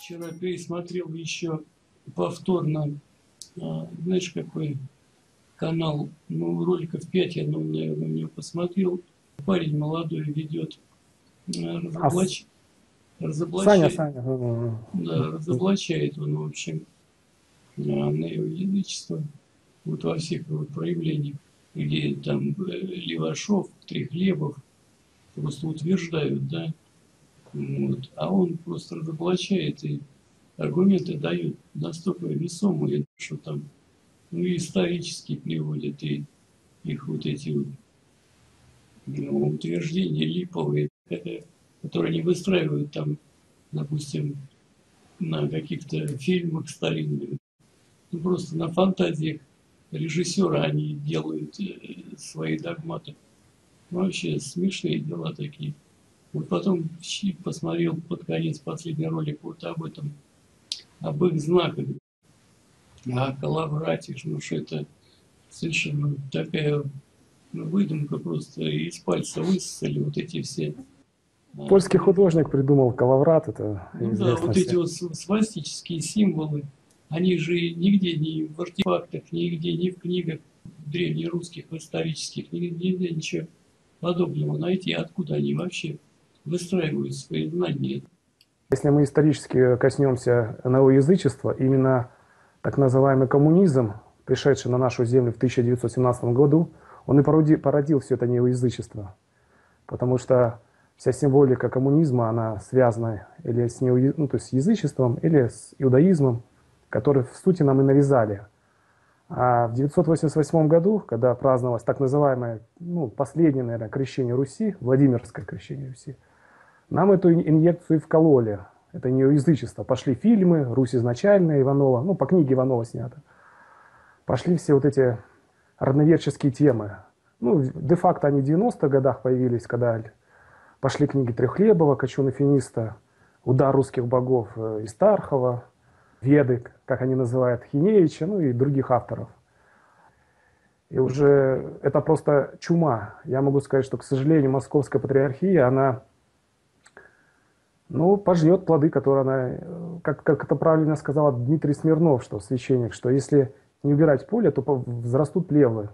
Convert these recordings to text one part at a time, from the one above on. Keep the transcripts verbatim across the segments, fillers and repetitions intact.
вчера пересмотрел еще повторно, а, знаешь, какой канал, ну, роликов пять, я думаю, наверное, у него посмотрел. Парень молодой ведет, а, А, разоблач... Саня, разоблачает, Саня. м, да, разоблачает он, в общем, а, неоязычество вот во всех его проявлениях. Или там э, Левашов, Трехлебов просто утверждают, да, вот, а он просто разоблачает и аргументы дают настолько весомые, что там, ну, и исторически приводят, и их вот эти вот, ну, утверждения липовые, э, которые они выстраивают там, допустим, на каких-то фильмах старинных, ну, просто на фантазиях режиссера они делают э, свои догматы. Ну, вообще смешные дела такие. Вот потом посмотрел под конец последний ролик вот об этом, об их знаках, о коловрате, ну что это совершенно такая, ну, выдумка, просто из пальца высосали вот эти все. а, Польский художник придумал коловрат, это Ну да, известно вот эти всем. вот свастические символы, они же нигде, ни в артефактах, нигде, ни в книгах древнерусских, исторических, нигде, нигде ничего подобного найти. Откуда они вообще выстраивают свои знания? Если мы исторически коснемся неоязычества, именно так называемый коммунизм, пришедший на нашу землю в тысяча девятьсот семнадцатом году, он и породил, породил все это неоязычество. Потому что вся символика коммунизма, она связана или с, нео, ну, то есть с язычеством, или с иудаизмом, который в сути нам и навязали. А в девятьсот восемьдесят восьмом году, когда праздновалось так называемое, ну, последнее, наверное, крещение Руси, Владимирское крещение Руси, нам эту инъекцию вкололи. Это неоязычество. Пошли фильмы, Русь изначальная, Иванова, ну, по книге Иванова снято. Пошли все вот эти родноверческие темы. Ну, де-факто они в девяностых годах появились, когда пошли книги Трехлебова, Кочуна-Финиста, «Удар русских богов» Истархова, «Веды», как они называют, Хиневича, ну и других авторов. И уже это просто чума. Я могу сказать, что, к сожалению, Московская патриархия, она, ну, пожнет плоды, которые она, как, как это правильно сказал Дмитрий Смирнов, что священник, что если не убирать поле, то взрастут плевлы.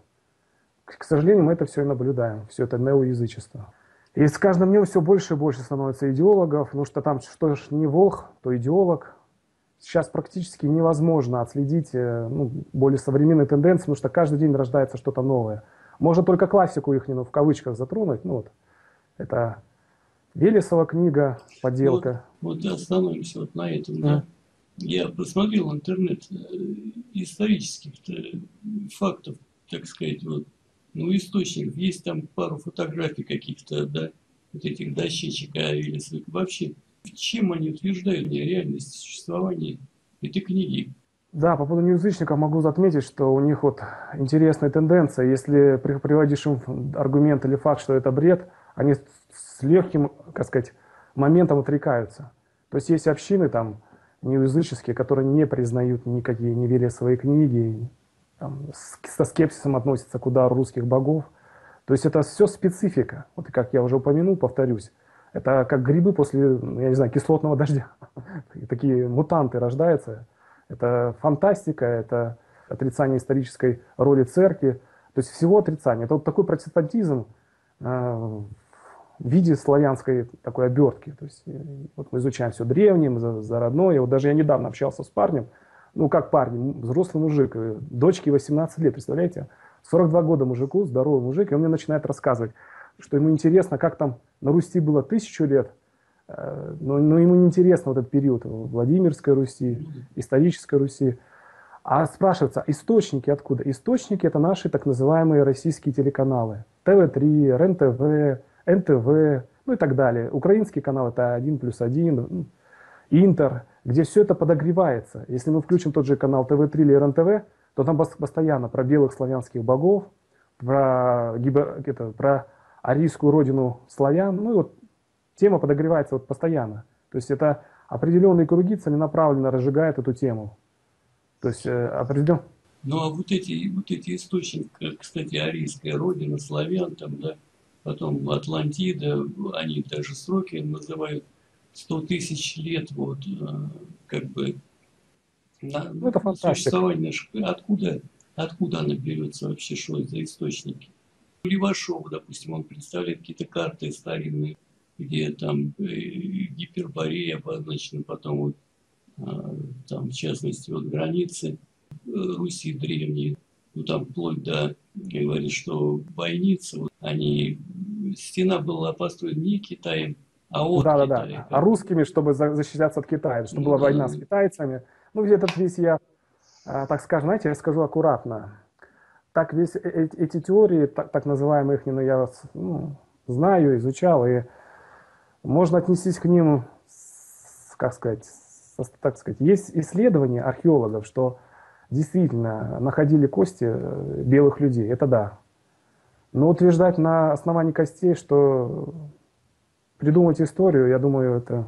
К сожалению, мы это все и наблюдаем, все это неоязычество. И с каждым днем все больше и больше становится идеологов, потому что там что ж не волх, то идеолог. Сейчас практически невозможно отследить, ну, более современные тенденции, потому что каждый день рождается что-то новое. Можно только классику их, ну, в кавычках затронуть. Ну, вот. Это Велесова книга, Вот, подделка. вот остановимся вот на этом, Mm. да. Я посмотрел интернет э, исторических фактов, так сказать, вот, ну, источников. Есть там пару фотографий каких-то, да, вот этих дощечек, а или вообще, чем они утверждают нереальность существования этой книги? Да, по поводу неязычников могу отметить, что у них вот интересная тенденция. Если приводишь им аргумент или факт, что это бред, они с легким, как сказать, моментом отрекаются. То есть есть общины там неязыческие, которые не признают никакие, не верят в свои книги, там, со скепсисом относятся к удару русских богов. То есть это все специфика. Вот как я уже упомянул, повторюсь. Это как грибы после, я не знаю, кислотного дождя. Такие мутанты рождаются. Это фантастика, это отрицание исторической роли церкви. То есть всего отрицание. Это вот такой протестантизм э, в виде славянской такой обертки. То есть вот мы изучаем все древнее, за, за родное. Вот даже я недавно общался с парнем, ну как парень, взрослый мужик, дочке восемнадцать лет, представляете? сорок два года мужику, здоровый мужик, и он мне начинает рассказывать, что ему интересно, как там на Руси было тысячу лет, но, но ему не интересно вот этот период Владимирской Руси, исторической Руси. А спрашивается, источники откуда? Источники — это наши так называемые российские телеканалы. тэ вэ три, эр эн тэ вэ, эн тэ вэ, ну и так далее. Украинский канал — это один плюс один, Интер, где все это подогревается. Если мы включим тот же канал тэ вэ три или эр эн тэ вэ, то там постоянно про белых славянских богов, про, это, про арийскую родину славян. Ну и вот тема подогревается вот постоянно. То есть это определенные круги целенаправленно разжигают эту тему. То есть э, определен... Ну а вот эти, вот эти источники, кстати, арийская родина, славян, там, да, потом Атлантида, они даже сроки называют сто тысяч лет, вот, как бы на, Ну, это на фантастика. существование наш- откуда, откуда она берется вообще, что это за источники. Левашов, допустим, он представляет какие-то карты старинные, где там э, Гиперборея обозначена, потом вот, а, там, в частности, вот границы э, Руси древней, ну там вплоть до, говорит, что бойницы, вот, они, стена была построена не Китаем, а от Китая, Да-да-да. А как бы. русскими, чтобы за- защищаться от Китая, чтобы Ну была да, война с китайцами. Ну, этот весь я, а, так скажем, знаете, я скажу аккуратно. Так весь э- э- эти теории, так, так называемые их, ну, я ну, знаю, изучал, и можно отнестись к ним, с- как сказать, со- так сказать, есть исследования археологов, что действительно находили кости э, белых людей, это да. Но утверждать на основании костей, что придумать историю, я думаю, это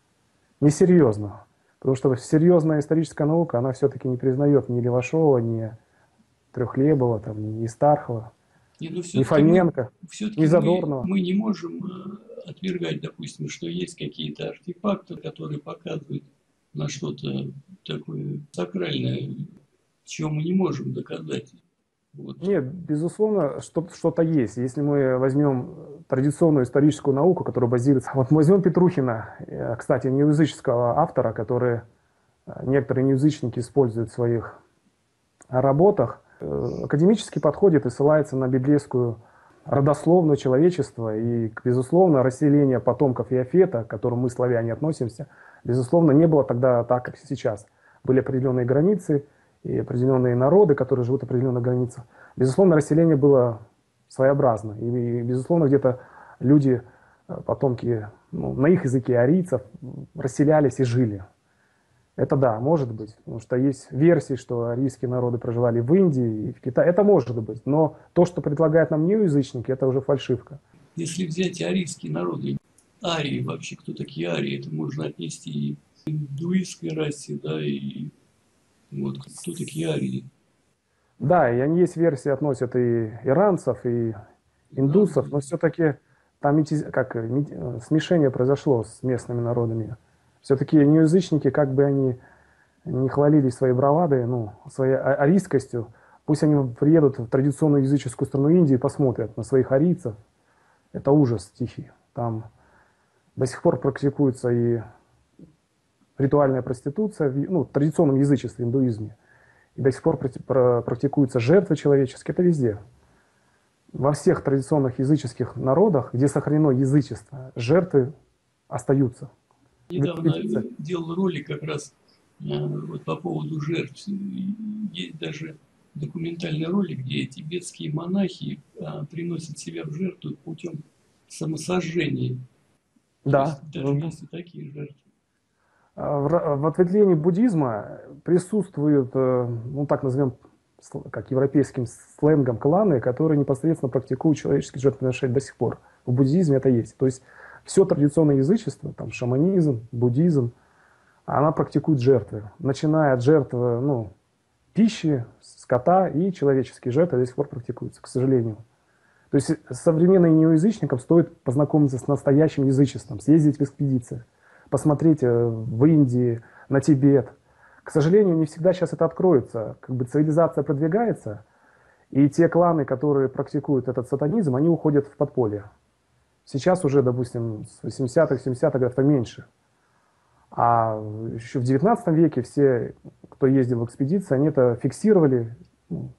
несерьезно. Потому что серьезная историческая наука, она все-таки не признает ни Левашова, ни Трехлебова, там, ни Стархова, не, но ни все-таки мы, Фоменко, ни все-таки мы, Задорнова. мы не можем э, отвергать, допустим, что есть какие-то артефакты, которые показывают на что-то такое сакральное, чего мы не можем доказать. Вот. Нет, безусловно, что- что-то есть. Если мы возьмем традиционную историческую науку, которая базируется... Вот мы возьмем Петрухина, э, кстати, неязыческого автора, который э, некоторые неязычники используют в своих работах, э, академически подходит и ссылается на библейскую родословную человечества и, безусловно, расселение потомков Иафета, к которому мы, славяне, относимся, безусловно, не было тогда так, как сейчас. Были определенные границы и определенные народы, которые живут в определенных границах. Безусловно, расселение было своеобразно. И, и, безусловно, где-то люди, э, потомки, ну, на их языке арийцев, расселялись и жили. Это да, может быть, потому что есть версии, что арийские народы проживали в Индии и в Китае. Это может быть, но то, что предлагают нам неоязычники, это уже фальшивка. Если взять арийские народы, арии вообще, кто такие арии, это можно отнести и к индуистской расе, да, и вот кто такие арии. Да, и они есть версии, относят и иранцев, и Да, да. индусов, но все-таки там мети- как, э, мет- э, смешение произошло с местными народами. Все-таки неоязычники, как бы они не хвалились своей бравадой, ну, своей а- арийскостью, пусть они приедут в традиционную языческую страну Индии и посмотрят на своих арийцев. Это ужас тихий. Там до сих пор практикуется и ритуальная проституция, в, ну, в традиционном язычестве, индуизме. И до сих пор практикуются жертвы человеческие. Это везде. Во всех традиционных языческих народах, где сохранено язычество, жертвы остаются. В Недавно экспедиции. делал ролик как раз э, вот по поводу жертв. Есть даже документальный ролик, где тибетские монахи э, приносят себя в жертву путем самосожжения. То есть Да. даже есть и такие жертвы. В, ра- в ответвлении буддизма присутствуют, э, ну так назовем, сл- как европейским сленгом, кланы, которые непосредственно практикуют человеческие жертвоприношения до сих пор. В буддизме это есть. То есть все традиционное язычество, там шаманизм, буддизм, она практикует жертвы. Начиная от жертвы, ну, пищи, скота и человеческие жертвы до сих пор практикуются, к сожалению. То есть современным неоязычникам стоит познакомиться с настоящим язычеством, съездить в экспедиции, посмотреть э, в Индии, на Тибет. К сожалению, не всегда сейчас это откроется. Как бы цивилизация продвигается, и те кланы, которые практикуют этот сатанизм, они уходят в подполье. Сейчас уже, допустим, с восьмидесятых, семидесятых годов это меньше. А еще в девятнадцатом веке все, кто ездил в экспедиции, они это фиксировали, ну,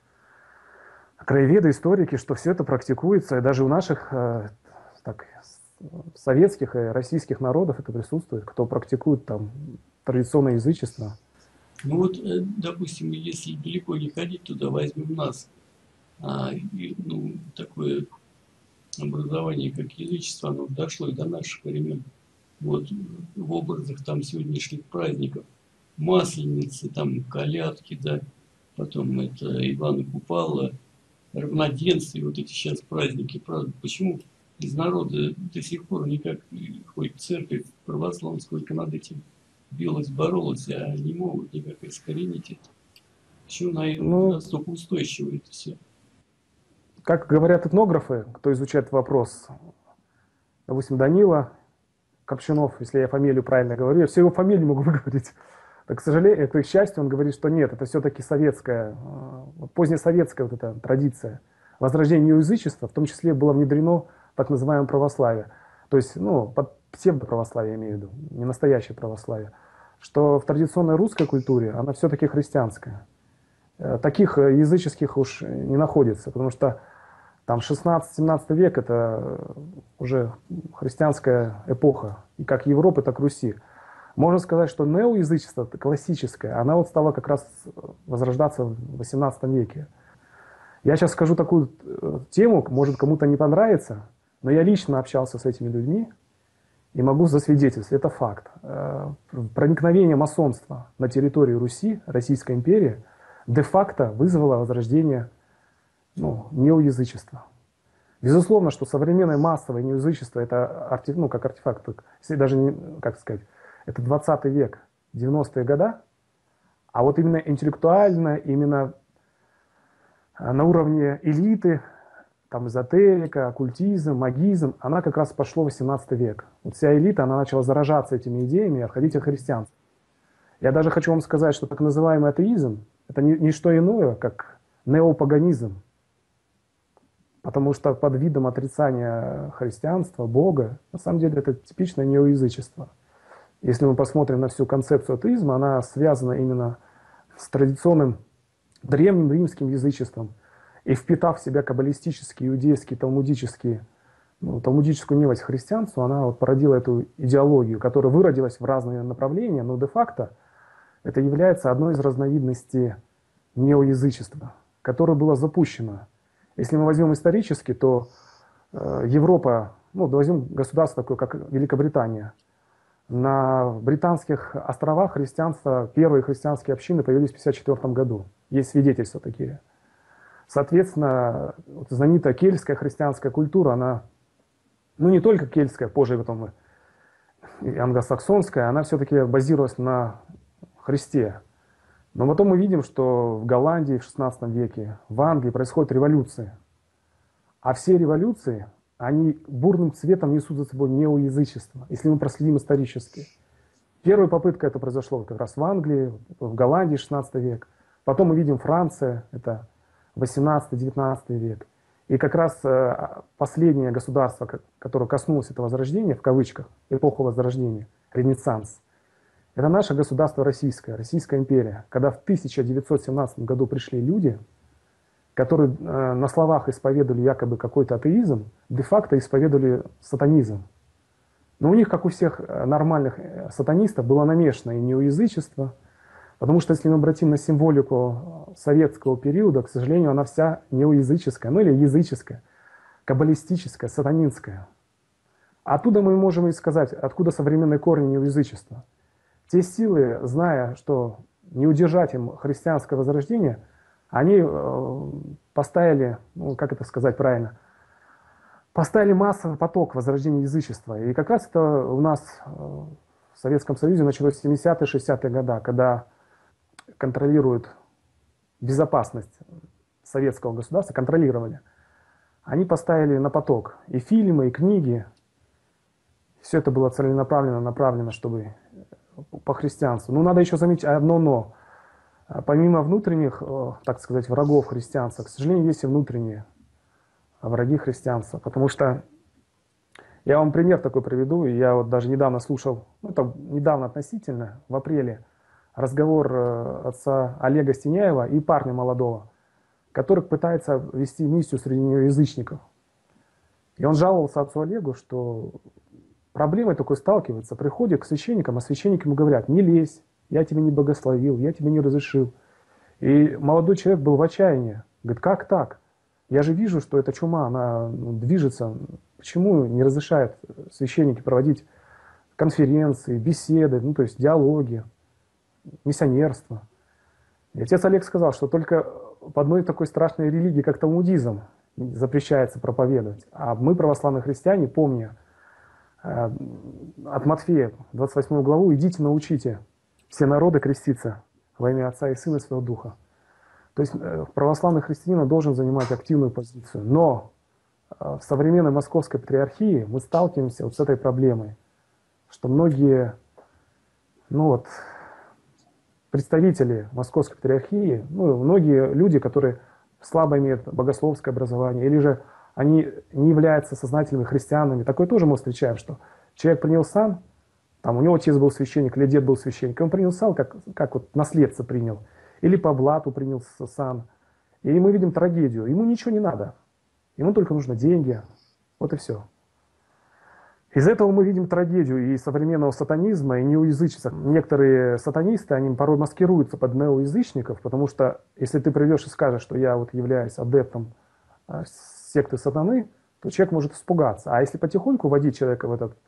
краеведы, историки, что все это практикуется, и даже у наших э, так, советских и российских народов это присутствует, кто практикует там традиционное язычество. Ну вот, э, допустим, если далеко не ходить туда, возьмем нас, а, и, ну, такое образование, как язычество, оно дошло и до наших времен. Вот в образах там сегодняшних праздников. Масленицы, там колядки, да, потом это Ивана Купала, равноденствие, вот эти сейчас праздники празднуют. Почему из народа до сих пор никак, хоть церковь православная, сколько над этим билась, боролась, а не могут никак искоренить это. Почему Ну, настолько устойчиво это все? как говорят этнографы, кто изучает вопрос, допустим, Данила Копчунов, если я фамилию правильно говорю, я все его фамилию могу выговорить. Так, к сожалению, к счастью, он говорит, что нет, это все-таки советская, позднесоветская вот эта традиция. Возрождение неоязычества, в том числе, было внедрено так называемое православие. То есть, ну, под псевдоправославие, я имею в виду, не настоящее православие. Что в традиционной русской культуре она все-таки христианская. Таких языческих уж не находится, потому что там шестнадцатый-семнадцатый век это уже христианская эпоха, и как Европы, так и Руси. Можно сказать, что неоязычество классическое, она вот стала как раз возрождаться в восемнадцатом веке. Я сейчас скажу такую тему, может кому-то не понравится, но я лично общался с этими людьми и могу засвидетельствовать, это факт. Проникновение масонства на территорию Руси, Российской империи, де-факто вызвало возрождение ну, неоязычества. Безусловно, что современное массовое неоязычество, это арти, ну, как артефакт, если даже, не, как сказать, это двадцатый век, девяностые годы, а вот именно интеллектуально, именно на уровне элиты, там эзотерика, оккультизм, магизм, она как раз пошла в восемнадцатый век. Вот вся элита, она начала заражаться этими идеями и отходить от христианства. Я даже хочу вам сказать, что так называемый атеизм, это не, не что иное, как неопаганизм. Потому что под видом отрицания христианства, Бога, на самом деле это типичное неоязычество. Если мы посмотрим на всю концепцию атеизма, она связана именно с традиционным древним римским язычеством. И впитав в себя каббалистические, иудейские, талмудические, ну, талмудическую милость христианства, она вот породила эту идеологию, которая выродилась в разные направления, но де-факто это является одной из разновидностей неоязычества, которое было запущено. Если мы возьмем исторически, то э, Европа, ну, возьмем государство такое, как Великобритания. На британских островах христианство, первые христианские общины появились в тысяча девятьсот пятьдесят четвёртом году. Есть свидетельства такие. Соответственно, вот знаменитая кельтская христианская культура, она, ну не только кельтская, позже потом и англосаксонская, она все-таки базировалась на Христе. Но потом мы видим, что в Голландии в шестнадцатом веке, в Англии происходят революции. А все революции, они бурным цветом несут за собой неоязычество, если мы проследим исторически. Первая попытка это произошло как раз в Англии, в Голландии шестнадцатый век. Потом мы видим Франция, это восемнадцатый-девятнадцатый век. И как раз последнее государство, которое коснулось этого возрождения, в кавычках, эпоху возрождения, Ренессанс, это наше государство российское, Российская империя. Когда в тысяча девятьсот семнадцатом году пришли люди, которые на словах исповедовали якобы какой-то атеизм, де-факто исповедовали сатанизм. Но у них, как у всех нормальных сатанистов, было намешано и неоязычество, потому что если мы обратим на символику советского периода, к сожалению, она вся неоязыческая, ну или языческая, каббалистическая, сатанинская. Оттуда мы можем и сказать, откуда современные корни неоязычества. Те силы, зная, что не удержать им христианское возрождение, они э, поставили, ну, как это сказать правильно, поставили массовый поток возрождения язычества. И как раз это у нас э, в Советском Союзе началось в семидесятые-шестидесятые годы, когда контролируют безопасность советского государства, контролировали. Они поставили на поток и фильмы, и книги. Все это было целенаправленно направлено, чтобы по христианству. Но надо еще заметить одно но. Помимо внутренних, так сказать, врагов христианства, к сожалению, есть и внутренние враги христианства. Потому что я вам пример такой приведу. Я вот даже недавно слушал, ну это недавно относительно, в апреле, разговор отца Олега Стеняева и парня молодого, который пытается вести миссию среди неоязычников. И он жаловался отцу Олегу, что проблемой такой сталкивается, приходит к священникам, а священники ему говорят: не лезь, я тебя не благословил, я тебе не разрешил. И молодой человек был в отчаянии. Говорит: как так? Я же вижу, что эта чума, она движется. Почему не разрешают священники проводить конференции, беседы, ну то есть диалоги, миссионерство? И отец Олег сказал, что только в одной такой страшной религии, как талмудизм, запрещается проповедовать. А мы, православные христиане, помня от Матфея, двадцать восьмую главу, идите научите все народы креститься во имя Отца и Сына и Святого Духа. То есть православный христианин должен занимать активную позицию. Но в современной московской патриархии мы сталкиваемся вот с этой проблемой. что многие, ну вот, представители Московской Патриархии, ну, многие люди, которые слабо имеют богословское образование, или же они не являются сознательными христианами, такое тоже мы встречаем, что человек принял сан, там у него отец был священник, или дед был священник, и он принял сан, как, как вот наследство принял, или по блату принял сан, и мы видим трагедию, ему ничего не надо, ему только нужно деньги, вот и все. Из этого мы видим трагедию и современного сатанизма, и неоязычества. Некоторые сатанисты, они порой маскируются под неоязычников, потому что если ты придешь и скажешь, что я вот являюсь адептом а, секты сатаны, то человек может испугаться. А если потихоньку вводить человека в, этот,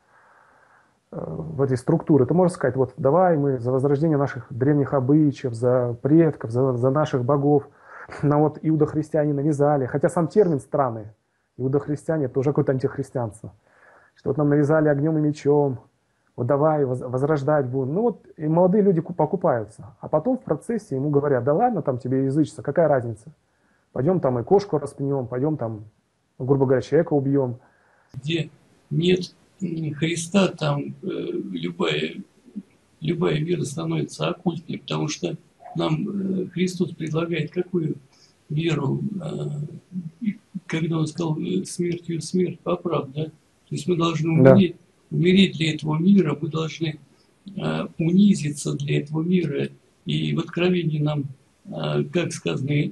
в эти структуры, то можно сказать, вот давай мы за возрождение наших древних обычаев, за предков, за, за наших богов. Нам вот иудохристиане навязали, хотя сам термин странный. Иудохристиане — это уже какое-то антихристианство. Что вот нам навязали огнем и мечом, вот давай возрождать будем. Ну вот и молодые люди покупаются. А потом в процессе ему говорят, да ладно там тебе язычество, какая разница? Пойдем там и кошку распнем, пойдем там, ну, грубо говоря, человека убьем. Где нет Христа, там э, любая, любая вера становится оккультной, потому что нам э, Христос предлагает какую веру, э, когда Он сказал смертью смерть поправ, да? То есть мы должны умереть, да. умереть для этого мира, мы должны э, унизиться для этого мира. И в Откровении нам, э, как сказано, э,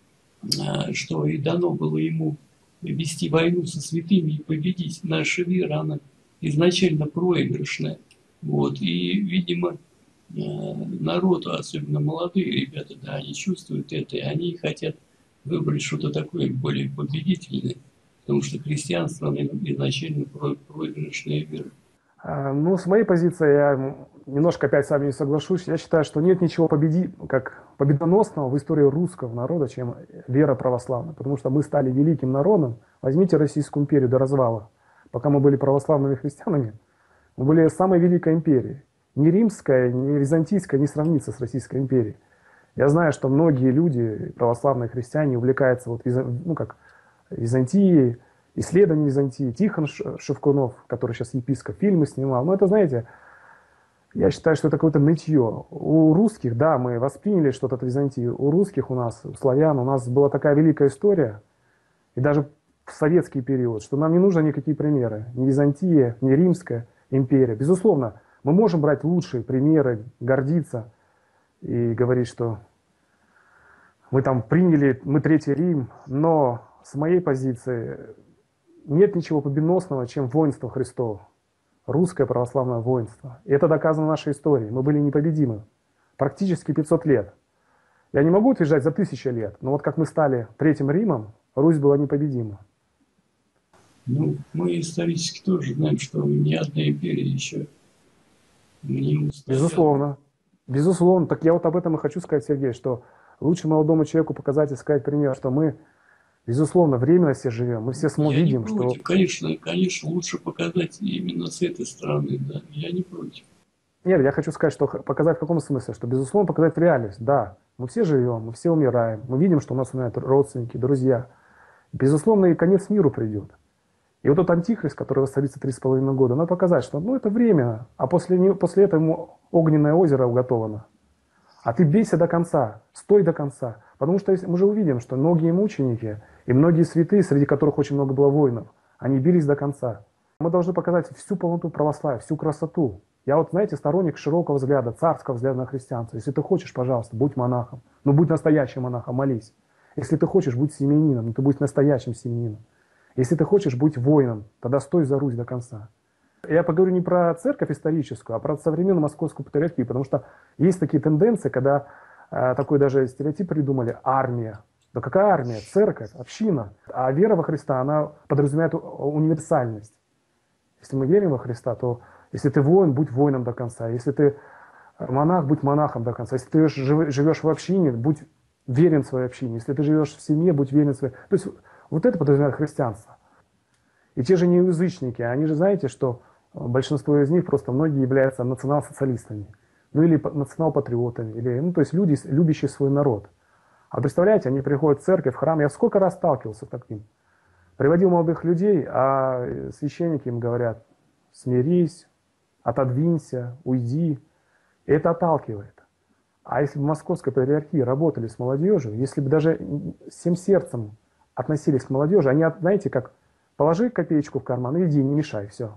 что и дано было ему вести войну со святыми и победить. Наша вера, она изначально проигрышная. Вот. И, видимо, э, народ, особенно молодые ребята, да, они чувствуют это, и они хотят выбрать что-то такое более победительное. Потому что христианство, оно изначально проигрышная вера. Ну, с моей позиции, я немножко опять с вами не соглашусь. Я считаю, что нет ничего победи... как победоносного в истории русского народа, чем вера православная. Потому что мы стали великим народом. Возьмите Российскую империю до развала. Пока мы были православными христианами, мы были самой великой империей. Ни римская, ни византийская не сравнится с Российской империей. Я знаю, что многие люди, православные христиане, увлекаются вот, ну, как Византией, исследованием Византии. Тихон Шевкунов, который сейчас епископ, фильмы снимал. Но это, знаете, я считаю, что это какое-то нытье. У русских, да, мы восприняли что-то от Византии. У русских у нас, у славян, у нас была такая великая история, и даже в советский период, что нам не нужны никакие примеры. Ни Византия, ни Римская империя. Безусловно, мы можем брать лучшие примеры, гордиться и говорить, что мы там приняли, мы Третий Рим, но с моей позиции нет ничего победоносного, чем воинство Христово. Русское православное воинство. И это доказано в нашей истории. Мы были непобедимы. Практически пятьсот лет. Я не могу утверждать за тысячи лет, но вот как мы стали Третьим Римом, Русь была непобедима. Ну, мы исторически тоже знаем, что ни одна империя еще не устояла. Безусловно. Безусловно. Так я вот об этом и хочу сказать, Сергей, что лучше молодому человеку показать и сказать пример, что мы, безусловно, временно все живем, мы все видим, что... Конечно, конечно, лучше показать именно с этой стороны, да, я не против. Нет, я хочу сказать, что показать в каком смысле, что, безусловно, показать реальность, да, мы все живем, мы все умираем, мы видим, что у нас умирают родственники, друзья. Безусловно, и конец миру придет. И вот тот антихрист, который воцарится три с половиной года, надо показать, что ну, это временно, а после, него, после этого ему огненное озеро уготовано. А ты бейся до конца, стой до конца. Потому что мы же увидим, что многие мученики и многие святые, среди которых очень много было воинов, они бились до конца. Мы должны показать всю полноту православия, всю красоту. Я вот, знаете, сторонник широкого взгляда, царского взгляда на христианство. Если ты хочешь, пожалуйста, будь монахом. Но будь настоящим монахом, молись. Если ты хочешь, будь семьянином, но ты будь настоящим семьянином. Если ты хочешь быть воином, тогда стой за Русь до конца. Я поговорю не про церковь историческую, а про современную московскую патриархию, потому что есть такие тенденции, когда э, такой даже стереотип придумали – армия. Да какая армия? Церковь, община. А вера во Христа, она подразумевает универсальность. Если мы верим во Христа, то если ты воин, будь воином до конца. Если ты монах, будь монахом до конца. Если ты живешь в общине, будь верен своей общине. Если ты живешь в семье, будь верен своей. То есть вот это подразумевает христианство. И те же неязычники, они же знаете, что большинство из них, просто многие являются национал-социалистами. Ну или национал-патриотами. Или, ну то есть люди, любящие свой народ. А представляете, они приходят в церковь, в храм. Я сколько раз сталкивался с таким. Приводил молодых людей, а священники им говорят: смирись, отодвинься, уйди. И это отталкивает. А если бы в Московской патриархии работали с молодежью, если бы даже всем сердцем относились к молодежи, они, знаете, как положи копеечку в карман и иди, не мешай, все.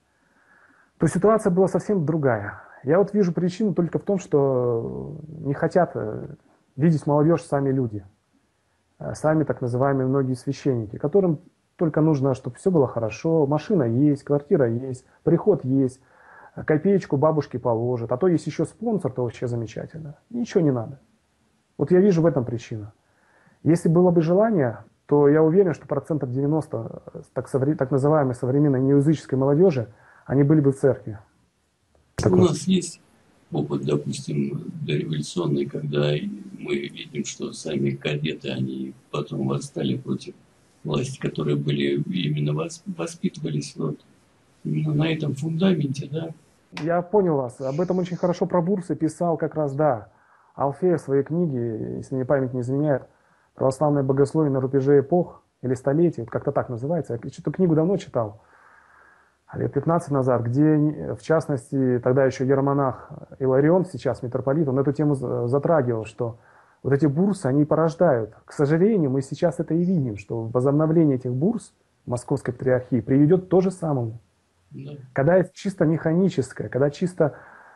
То ситуация была совсем другая. Я вот вижу причину только в том, что не хотят видеть молодежь сами люди. Сами так называемые многие священники, которым только нужно, чтобы все было хорошо, машина есть, квартира есть, приход есть, копеечку бабушке положат, а то есть еще спонсор, то вообще замечательно. Ничего не надо. Вот я вижу в этом причину. Если было бы желание, то я уверен, что процентов девяносто так, так называемой современной неязыческой молодежи, они были бы в церкви. У Такой. нас есть опыт, допустим, дореволюционный, когда мы видим, что сами кадеты, они потом восстали против власти, которые были именно воспитывались вот именно на этом фундаменте, да. Я понял вас. Об этом очень хорошо про бурсы писал как раз, да, Алфеев в своей книге, если мне память не изменяет, «Православное богословие на рубеже эпох» или столетий, вот как-то так называется. Я эту книгу давно читал, лет пятнадцать назад, где, в частности, тогда еще иеромонах Иларион, сейчас митрополит, он эту тему затрагивал, что вот эти бурсы, они порождают. К сожалению, мы сейчас это и видим, что возобновление этих бурс Московской патриархии приведет к тому же самому. Да. Когда это чисто механическое, когда чисто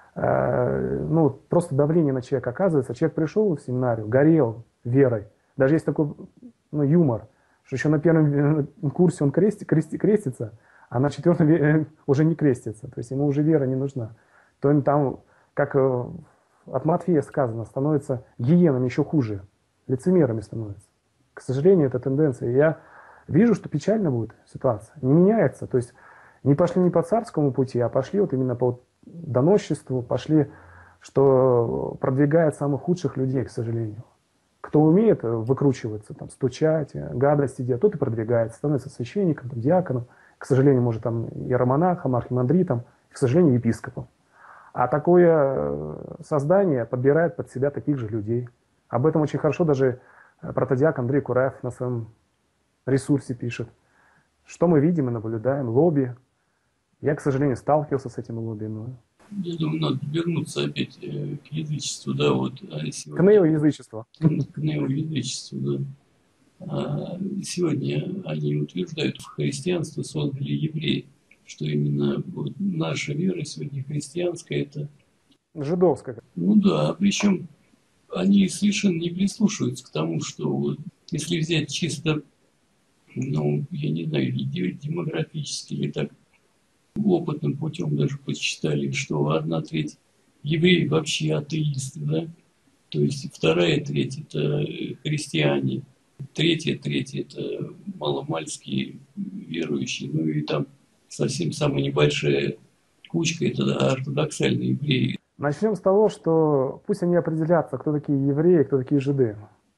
э, ну, просто давление на человека оказывается, человек пришел в семинарию, горел верой. Даже есть такой ну, юмор, что еще на первом курсе он крести, крести, крестится, а на четвертом уже не крестится. То есть ему уже вера не нужна. То им там, как от Матфея сказано, становится гиенами еще хуже, лицемерами становится. К сожалению, это тенденция. И я вижу, что печально будет ситуация. Не меняется. То есть не пошли не по царскому пути, а пошли вот именно по доносчеству, пошли, что продвигает самых худших людей, к сожалению. Кто умеет выкручиваться, там, стучать, гадости делать, тот и продвигается, становится священником, там, диаконом, к сожалению, может, там, иеромонахом, архимандритом, к сожалению, епископом. А такое создание подбирает под себя таких же людей. Об этом очень хорошо даже протодиак Андрей Кураев на своем ресурсе пишет. Что мы видим и наблюдаем? Лобби. Я, к сожалению, сталкивался с этим лобби. Но... Я думаю, надо вернуться опять э, к язычеству, да, вот. А сегодня... К неоязычеству. К, к неоязычеству, да. А сегодня они утверждают, что христианство создали евреи, что именно вот наша вера сегодня христианская, это... Жидовская. Ну да, причем они совершенно не прислушиваются к тому, что вот, если взять чисто, ну, я не знаю, демографически или так, опытным путем даже посчитали, что одна треть евреев вообще атеисты, да? То есть вторая треть это христиане, третья треть это маломальские верующие, ну и там совсем самая небольшая кучка это ортодоксальные евреи. Начнем с того, что пусть они определятся, кто такие евреи, кто такие жиды.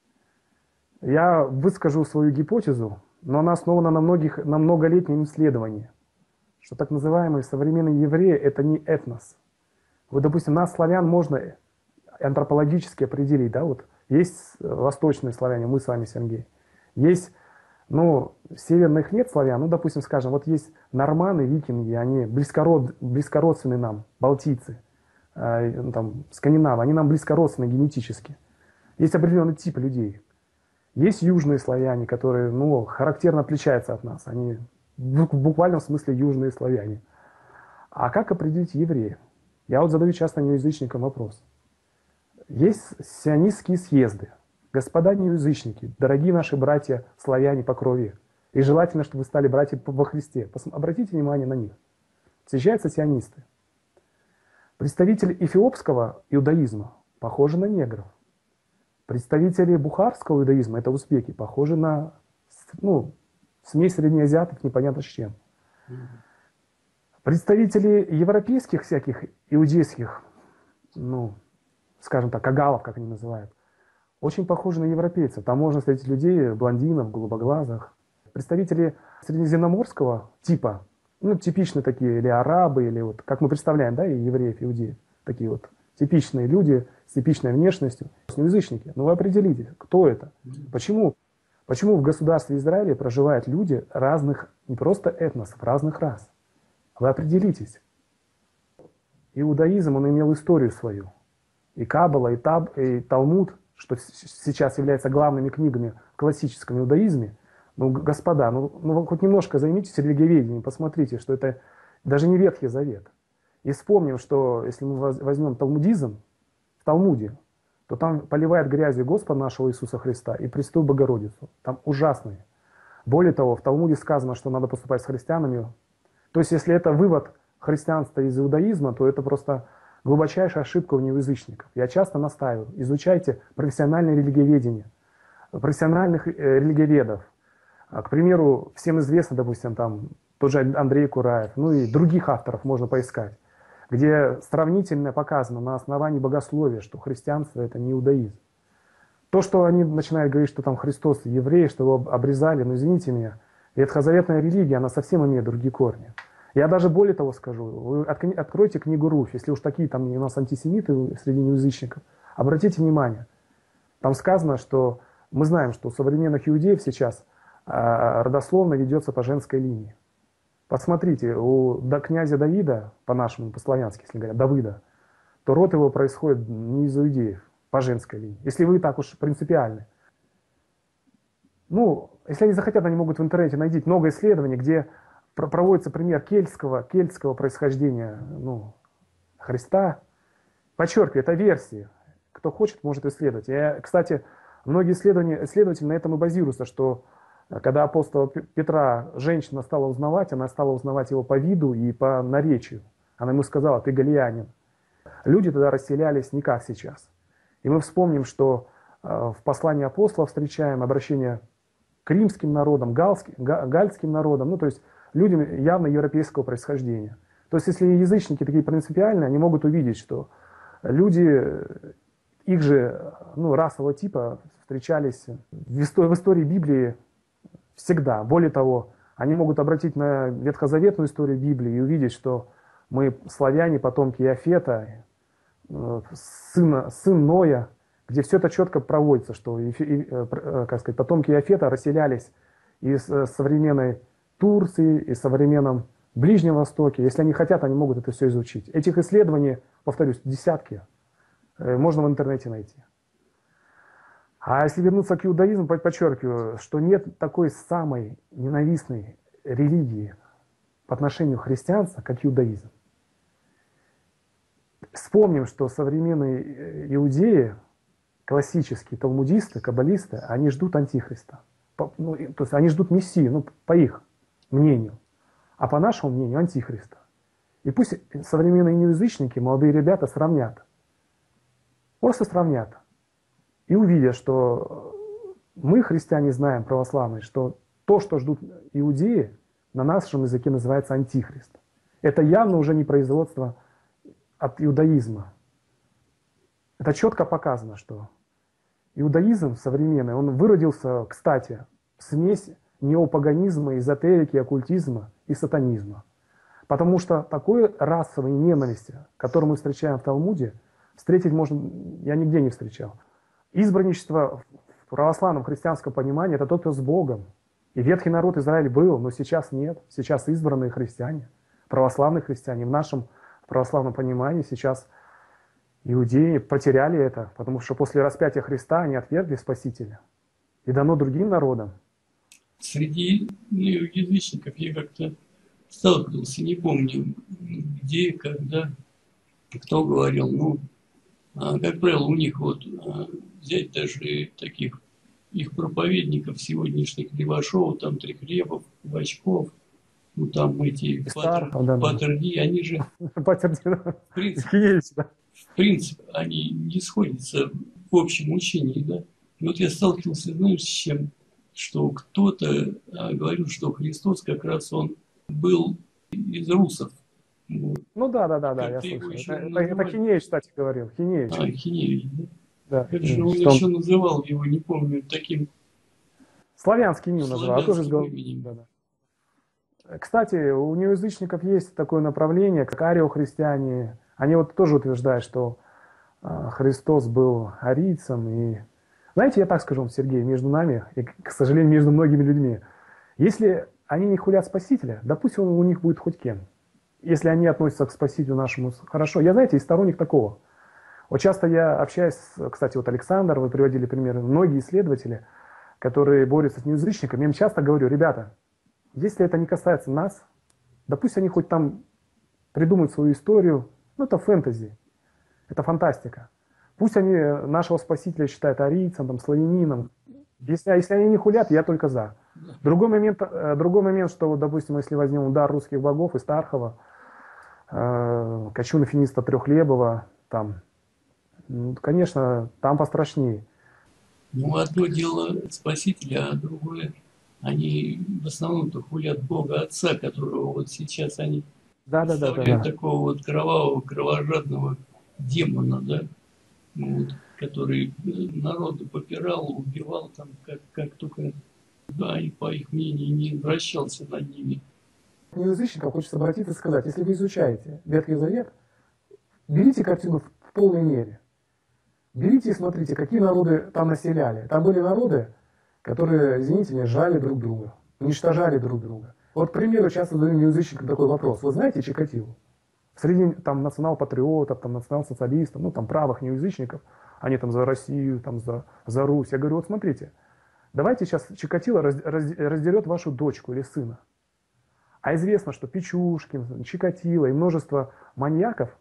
Я выскажу свою гипотезу, но она основана на, многих, на многолетнем исследовании. Что так называемые современные евреи – это не этнос. Вот, допустим, нас, славян, можно антропологически определить. Да? Вот есть восточные славяне, мы с вами, Сергей. Есть, ну, северных нет славян, ну, допустим, скажем, вот есть норманы, викинги, они близкород, близкородственны нам, балтийцы, э, там, скандинавы, они нам близкородственны генетически. Есть определенный тип людей. Есть южные славяне, которые, ну, характерно отличаются от нас. Они в буквальном смысле южные славяне. А как определить евреев? Я вот задаю часто неязычникам вопрос. Есть сионистские съезды. Господа неязычники, дорогие наши братья славяне по крови, и желательно, чтобы вы стали братья во Христе. Обратите внимание на них. Съезжаются сионисты. Представители эфиопского иудаизма похожи на негров. Представители бухарского иудаизма, это узбеки, похожи на, ну, смесь среднеазиатов непонятно с чем. Представители европейских всяких иудейских, ну, скажем так, агалов, как они называют, очень похожи на европейцев. Там можно встретить людей, блондинов, голубоглазых. Представители средиземноморского типа, ну, типичные такие, или арабы, или вот, как мы представляем, да, и евреев, иудеев, такие вот типичные люди с типичной внешностью, язычники. Но вы определите, кто это, почему. Почему в государстве Израиля проживают люди разных, не просто этносов, разных рас? Вы определитесь. иудаизм, он имел историю свою. И Каббала, и, Таб, и Талмуд, что сейчас являются главными книгами в классическом иудаизме. Ну, господа, ну, ну вы хоть немножко займитесь религиоведением, посмотрите, что это даже не Ветхий Завет. И вспомним, что если мы возьмем талмудизм, в Талмуде, то там поливает грязью Господа нашего Иисуса Христа и Пресвятую Богородицу. Там ужасные. Более того, в Талмуде сказано, что надо поступать с христианами. То есть, если это вывод христианства из иудаизма, то это просто глубочайшая ошибка у неоязычников. Я часто настаиваю, изучайте профессиональное религиоведение, профессиональных э, религиоведов. К примеру, всем известно, допустим, там тот же Андрей Кураев, ну и других авторов можно поискать, где сравнительно показано на основании богословия, что христианство — это не иудаизм. То, что они начинают говорить, что там Христос еврей, что его обрезали, ну извините меня, ветхозаветная религия, она совсем имеет другие корни. Я даже более того скажу, вы откройте книгу Руфь, если уж такие там у нас антисемиты среди неязычников, обратите внимание, там сказано, что мы знаем, что у современных иудеев сейчас а, родословно ведется по женской линии. Посмотрите, у да, князя Давида, по-нашему, по-славянски, если говорят, Давыда, то род его происходит не из иудеев, по женской линии. Если вы так уж принципиальны. Ну, если они захотят, они могут в интернете найти много исследований, где проводится пример кельтского, кельтского происхождения ну, Христа. Подчеркиваю, это версии. Кто хочет, может исследовать. Я, кстати, многие исследования, исследователи на этом и базируются, что когда апостола Петра женщина стала узнавать, она стала узнавать его по виду и по наречию. Она ему сказала: ты галилеянин. Люди тогда расселялись не как сейчас. И мы вспомним, что в послании апостола встречаем обращение к римским народам, галским, гальским народам, ну то есть людям явно европейского происхождения. То есть если язычники такие принципиальные, они могут увидеть, что люди их же ну, расового типа встречались в истории, в истории Библии всегда. Более того, они могут обратить на ветхозаветную историю Библии и увидеть, что мы славяне, потомки Иофета, сына, сын Ноя, где все это четко проводится, что как сказать, потомки Иофета расселялись из современной Турции, и современном Ближнем Востоке. Если они хотят, они могут это все изучить. Этих исследований, повторюсь, десятки. Можно в интернете найти. А если вернуться к иудаизму, подчеркиваю, что нет такой самой ненавистной религии по отношению к христианству, как иудаизм. Вспомним, что современные иудеи, классические талмудисты, каббалисты, они ждут антихриста. Ну, то есть они ждут мессию, ну, по их мнению. А по нашему мнению, антихриста. И пусть современные неязычники, молодые ребята сравнят. Просто сравнят. И увидят, что мы, христиане, знаем, православные, что то, что ждут иудеи, на нашем языке называется антихрист. Это явно уже не производство от иудаизма. Это четко показано, что иудаизм современный, он выродился, кстати, в смесь неопаганизма, эзотерики, оккультизма и сатанизма. Потому что такой расовой ненависти, которую мы встречаем в Талмуде, встретить можно, я нигде не встречал. Избранничество в православном христианском понимании — это тот, кто с Богом. И ветхий народ Израиль был, но сейчас нет. Сейчас избранные христиане, православные христиане. В нашем православном понимании сейчас иудеи потеряли это, потому что после распятия Христа они отвергли Спасителя. И дано другим народам. Среди ну, язычников я как-то сталкивался, не помню, где, когда, кто говорил. Ну, как правило, у них вот взять даже таких их проповедников сегодняшних, Левашова, там Трехлебов, Бачков, ну там эти Стар, патер, да, патерги, они же в принципе, в принципе, они не сходятся в общем учении, да. И вот я сталкивался, знаешь, с чем, что кто-то а, говорил, что Христос как раз он был из русов. Вот. Ну да, да, да, да, я слышал. Это, это Хинеич, кстати, говорил. Хинеич. А, Хинеич, да? Да, как же он еще называл его, не помню, таким... Славянский Нил называл, а тоже с именем. Да, да. Кстати, у неоязычников есть такое направление, как ариохристиане. Они вот тоже утверждают, что а, Христос был арийцем. И... Знаете, я так скажу вам, Сергей, между нами, и, к сожалению, между многими людьми, если они не хулят Спасителя, да пусть он у них будет хоть кем. если они относятся к Спасителю нашему, хорошо. Я, знаете, и сторонник такого. Вот часто я общаюсь, кстати, вот Александр, вы приводили примеры, многие исследователи, которые борются с неязычниками, я им часто говорю: ребята, если это не касается нас, да пусть они хоть там придумают свою историю, ну это фэнтези, это фантастика. Пусть они нашего Спасителя считают арийцем, там, славянином. Если, если они не хулят, я только за. Другой момент, другой момент, что, вот, допустим, если возьмем удар русских богов из Тархова, э, Кощуна Финиста Трехлебова, там, ну, конечно, там пострашнее. Ну, одно дело Спасителя, а другое, они в основном-то хулят Бога Отца, которого вот сейчас они Да, да, да, да, представляют да. такого вот кровавого, кровожадного демона, да, вот, который народу попирал, убивал там, как, как только, да, и по их мнению не обращался над ними. К язычникам хочется обратиться и сказать: если вы изучаете Ветхий Завет, берите картину в полной мере. Берите и смотрите, какие народы там населяли. Там были народы, которые, извините меня, жали друг друга, уничтожали друг друга. Вот, к примеру, часто задаю неязычникам такой вопрос: вы знаете Чикатило? Среди там национал-патриотов, там национал-социалистов, ну там правых неязычников, они там за Россию, там за, за Русь. Я говорю: вот смотрите, давайте сейчас Чикатило раз, раз, раздерет вашу дочку или сына. А известно, что Печушкин, Чикатило и множество маньяков,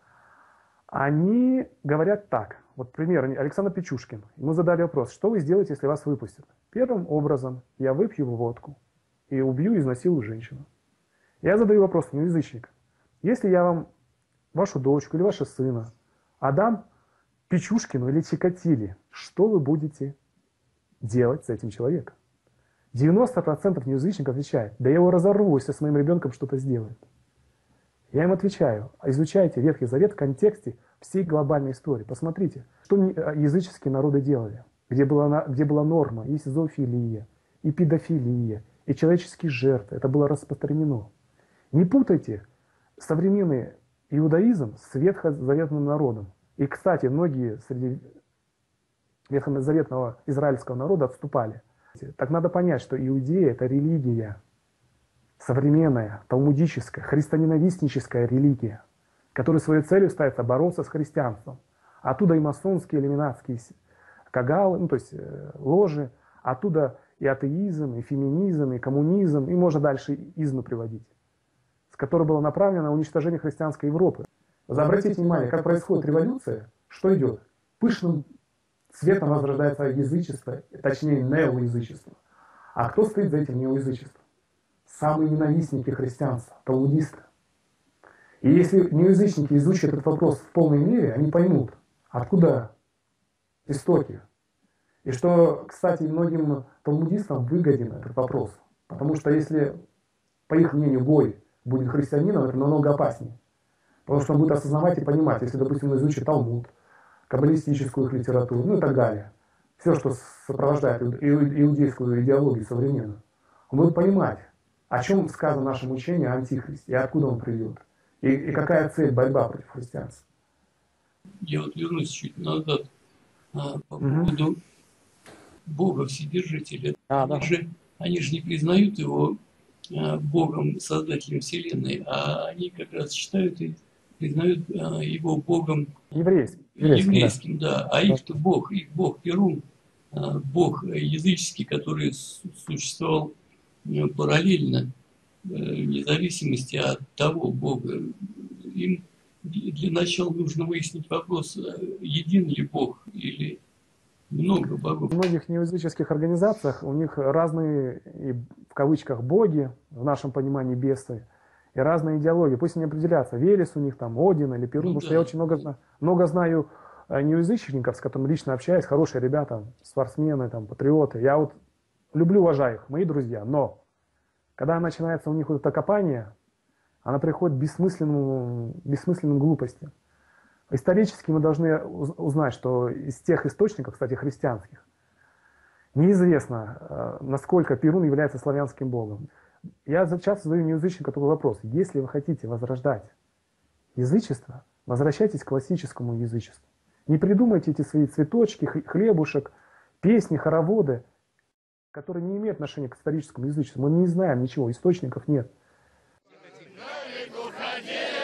они говорят так. Вот пример, Александр Печушкин. Ему задали вопрос: что вы сделаете, если вас выпустят? Первым образом я выпью водку и убью и изнасилую женщину. Я задаю вопрос неязычникам: если я вам вашу дочку или вашего сына отдам Печушкину или Чикатиле, что вы будете делать с этим человеком? девяносто процентов неязычников отвечает: да я его разорву, если с моим ребенком что-то сделает. Я им отвечаю: изучайте Ветхий Завет в контексте всей глобальной истории. Посмотрите, что языческие народы делали, где была, где была норма, и зоофилия, и педофилия, и человеческие жертвы. Это было распространено. Не путайте современный иудаизм с ветхозаветным народом. И, кстати, многие среди ветхозаветного израильского народа отступали. Так надо понять, что Иудея – это религия, современная, талмудическая, христоненавистническая религия, которая своей целью ставится бороться с христианством. Оттуда и масонские, иллюминатские кагалы, ну, то есть э, ложи, оттуда и атеизм, и феминизм, и коммунизм, и можно дальше измы приводить, с которой было направлено на уничтожение христианской Европы. Вы обратите внимание, как происходит революция, что идет? Пышным цветом возрождается язычество, точнее неоязычество. А кто стоит за этим неоязычеством? Самые ненавистники христианства, талмудисты. И если неоязычники изучат этот вопрос в полной мере, они поймут, откуда истоки. И что, кстати, многим талмудистам выгоден этот вопрос. Потому что если, по их мнению, Гой будет христианином, это намного опаснее. Потому что он будет осознавать и понимать, если, допустим, он изучит Талмуд, каббалистическую литературу, ну и так далее. Все, что сопровождает иудейскую идеологию современную. Он будет понимать, о чем сказано наше учение о Антихристе, и откуда он придет, и, и какая цель борьба против христианства. Я вот вернусь чуть назад а, по Угу. поводу Бога Вседержителя. А, они, да. же, они же не признают его а, Богом, Создателем Вселенной, а они как раз считают и признают а, его Богом Еврейский. Еврейский, еврейским, да. да. А Да. их-то Бог, их Бог Перун, а, Бог языческий, который су- существовал э, параллельно, э, вне зависимости от того Бога. Им для начала нужно выяснить вопрос, э, един ли Бог или много богов. В многих неязыческих организациях у них разные, и в кавычках, боги, в нашем понимании бесы, и разные идеологии. Пусть они определятся, Велес у них там, Один или Перун, Ну потому да. что я очень много, зна- много знаю э, неязычников, с которыми лично общаюсь, хорошие ребята, спортсмены, там, патриоты. Я вот люблю, уважаю их, мои друзья, но когда начинается у них вот это копание, она приходит к бессмысленным, бессмысленным глупостям. Исторически мы должны уз- узнать, что из тех источников, кстати, христианских, неизвестно, э, насколько Перун является славянским богом. Я за- часто задаю неязычникам такой вопрос: если вы хотите возрождать язычество, возвращайтесь к классическому язычеству. Не придумайте эти свои цветочки, х- хлебушек, песни, хороводы, которые не имеют отношения к историческому язычеству. Мы не знаем ничего, источников нет. Далеко ходил.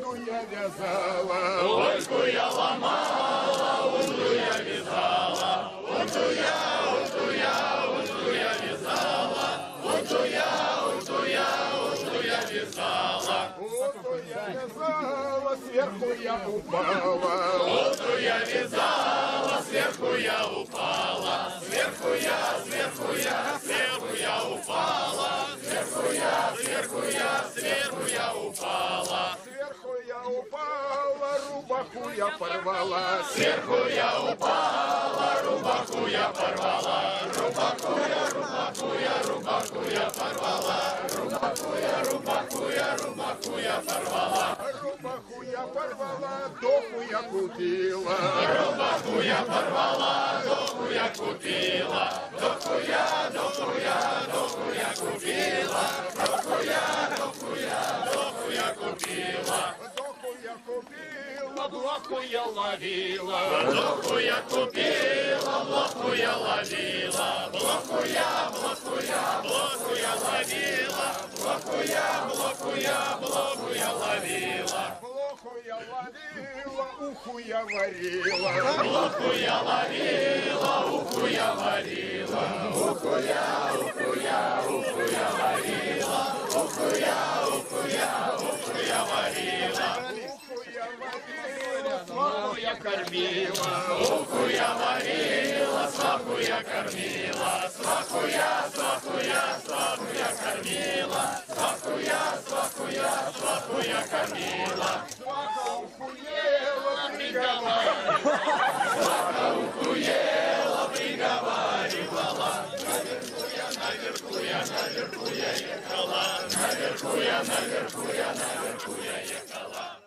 Узду я вязала, узду я ломала, узду я вязала, узду я, узду я, узду я вязала, узду я, узду я, узду я вязала, узду я вязала, сверху я упала, узду я вязала, сверху я упала, сверху я, сверху я, сверху я упала, сверху я, сверху я, сверху я упала, сверху я упала, рубаху я порвала, сверху я упала, рубаху я порвала, рубаху я, рубаху я, рубаху я порвала, рубаху я, рубаху я, рубаху я порвала, рубаху я порвала, доху я купила, рубаху я порвала, доху я купила, доху я, доху я, доху я купила, доху я, доху я, доху я купила, доху я купила, блоху я ловила, доху я купила, блоху я ловила, блоху я, блоху я, блоху я ловила, блоху я, блоху я, блоху я ловила, блоху я ловила, уху я варила, блоху я ловила, уху я варила, уху я, уху я, уху я варила, уху я, уху я, уху я варила, уху я варила, сваху я кормила, уху я варила, сваху я кормила, сваху я, сваху я, сваху я кормила, сваху я, сваху я, сваху я кормила, сваха ухуела, приговаривала, сваха ухуела, приговаривала, наверху я, наверху я, наверху я ехала, наверху я, наверху я, наверху я ехала.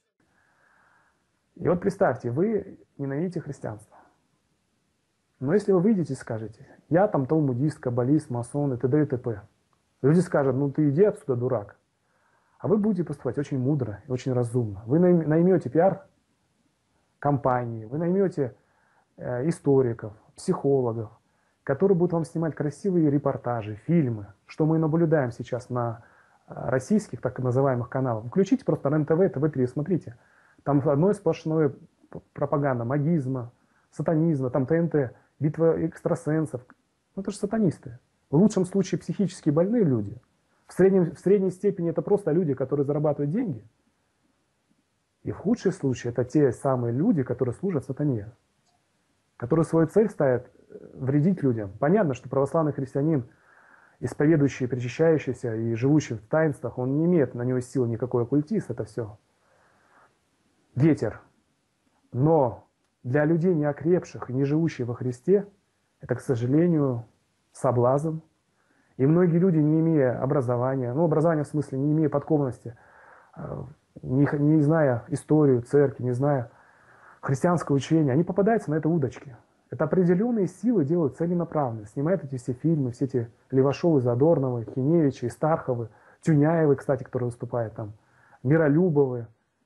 И вот представьте, вы ненавидите христианство. Но если вы выйдете и скажете, я там талмудист, каббалист, масон и т.д. и т.п. Люди скажут, ну ты иди отсюда, дурак. А вы будете поступать очень мудро и очень разумно. Вы наймете пиар-компании, вы наймете э, историков, психологов, которые будут вам снимать красивые репортажи, фильмы, что мы наблюдаем сейчас на российских так называемых каналах. Включите просто эр эн тэ вэ, тэ вэ три, смотрите. Там одно сплошное пропаганда магизма, сатанизма, там тэ эн тэ, битва экстрасенсов. Ну это же сатанисты. В лучшем случае психически больные люди. В, среднем, в средней степени это просто люди, которые зарабатывают деньги. И в худшем случае это те самые люди, которые служат сатане. Которые свою цель ставят вредить людям. Понятно, что православный христианин, исповедующий, причащающийся и живущий в таинствах, он не имеет на него силы никакой оккультист, это все ветер. Но для людей неокрепших и не живущих во Христе, это, к сожалению, соблазн. И многие люди, не имея образования, ну, образования в смысле, не имея подкованности, не, не зная историю церкви, не зная христианского учения, они попадаются на это удочки. Это определенные силы делают целенаправленно. Снимают эти все фильмы, все эти Левашовы, Задорновы, Хиневичи, Старховы, Тюняевы, кстати, которые выступают там, Миролюбовы.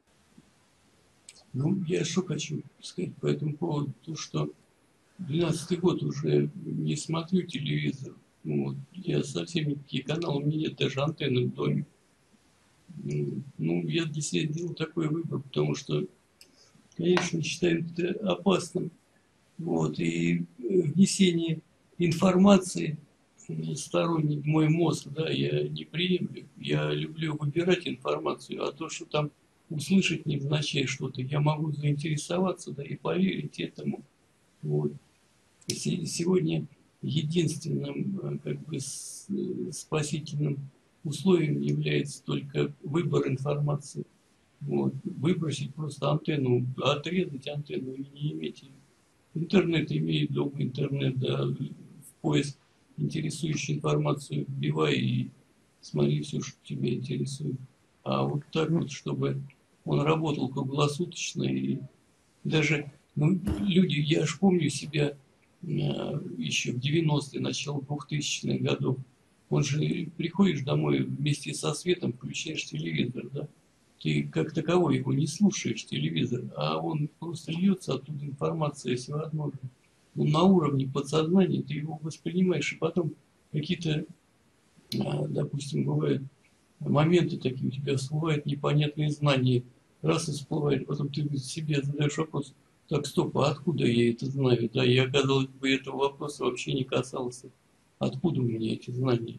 Ну, я что хочу сказать по этому поводу, то, что двенадцатый год уже не смотрю телевизор. Ну, вот, я совсем никакие каналы, у меня нет даже антенны в доме. Ну, я для себя делал такой выбор, потому что, конечно, считаю это опасным. Вот, и внесение информации сторонней в мой мозг, да, я не приемлю. Я люблю выбирать информацию, а то, что там услышать невзначай что-то, я могу заинтересоваться, да, и поверить этому. Вот. И сегодня единственным как бы спасительным условием является только выбор информации. Вот. Выбросить просто антенну, отрезать антенну и не иметь ее. Интернет имеет дома, интернет, да, в поиск интересующей информацию вбивай и смотри все, что тебя интересует. А вот так вот, чтобы он работал круглосуточно, и даже ну, люди, я ж помню себя э, еще в девяностые, начало двухтысячных годов. Он же, приходишь домой вместе со светом, включаешь телевизор, да? Ты как таковой его не слушаешь, телевизор, а он просто льется оттуда информация всевозможная. Ну, на уровне подсознания ты его воспринимаешь, и потом какие-то, допустим, бывают моменты такие, у тебя всплывают непонятные знания раз и всплывает, потом ты себе задаешь вопрос, так, стоп, а откуда я это знаю? Да, я, казалось бы, этого вопроса вообще не касался. Откуда у меня эти знания?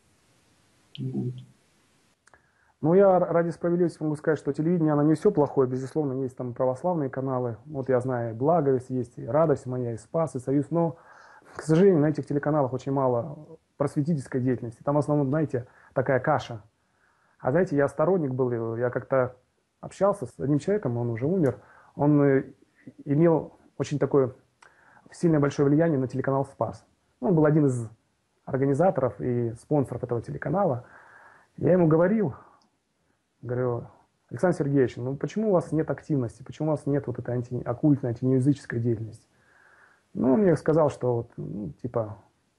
Вот. Ну, я ради справедливости могу сказать, что телевидение, оно не все плохое, безусловно, есть там православные каналы, вот я знаю, Благовесть есть, и Радость моя, и Спас, и Союз, но, к сожалению, на этих телеканалах очень мало просветительской деятельности, там в основном, знаете, такая каша. А знаете, я сторонник был, я как-то общался с одним человеком, он уже умер, он э, имел очень такое сильное большое влияние на телеканал «Спас». Он был один из организаторов и спонсоров этого телеканала. Я ему говорил, говорю, Александр Сергеевич, ну почему у вас нет активности, почему у вас нет вот этой анти, оккультной, антинеоязыческой деятельности? Ну, он мне сказал, что вот, ну, типа,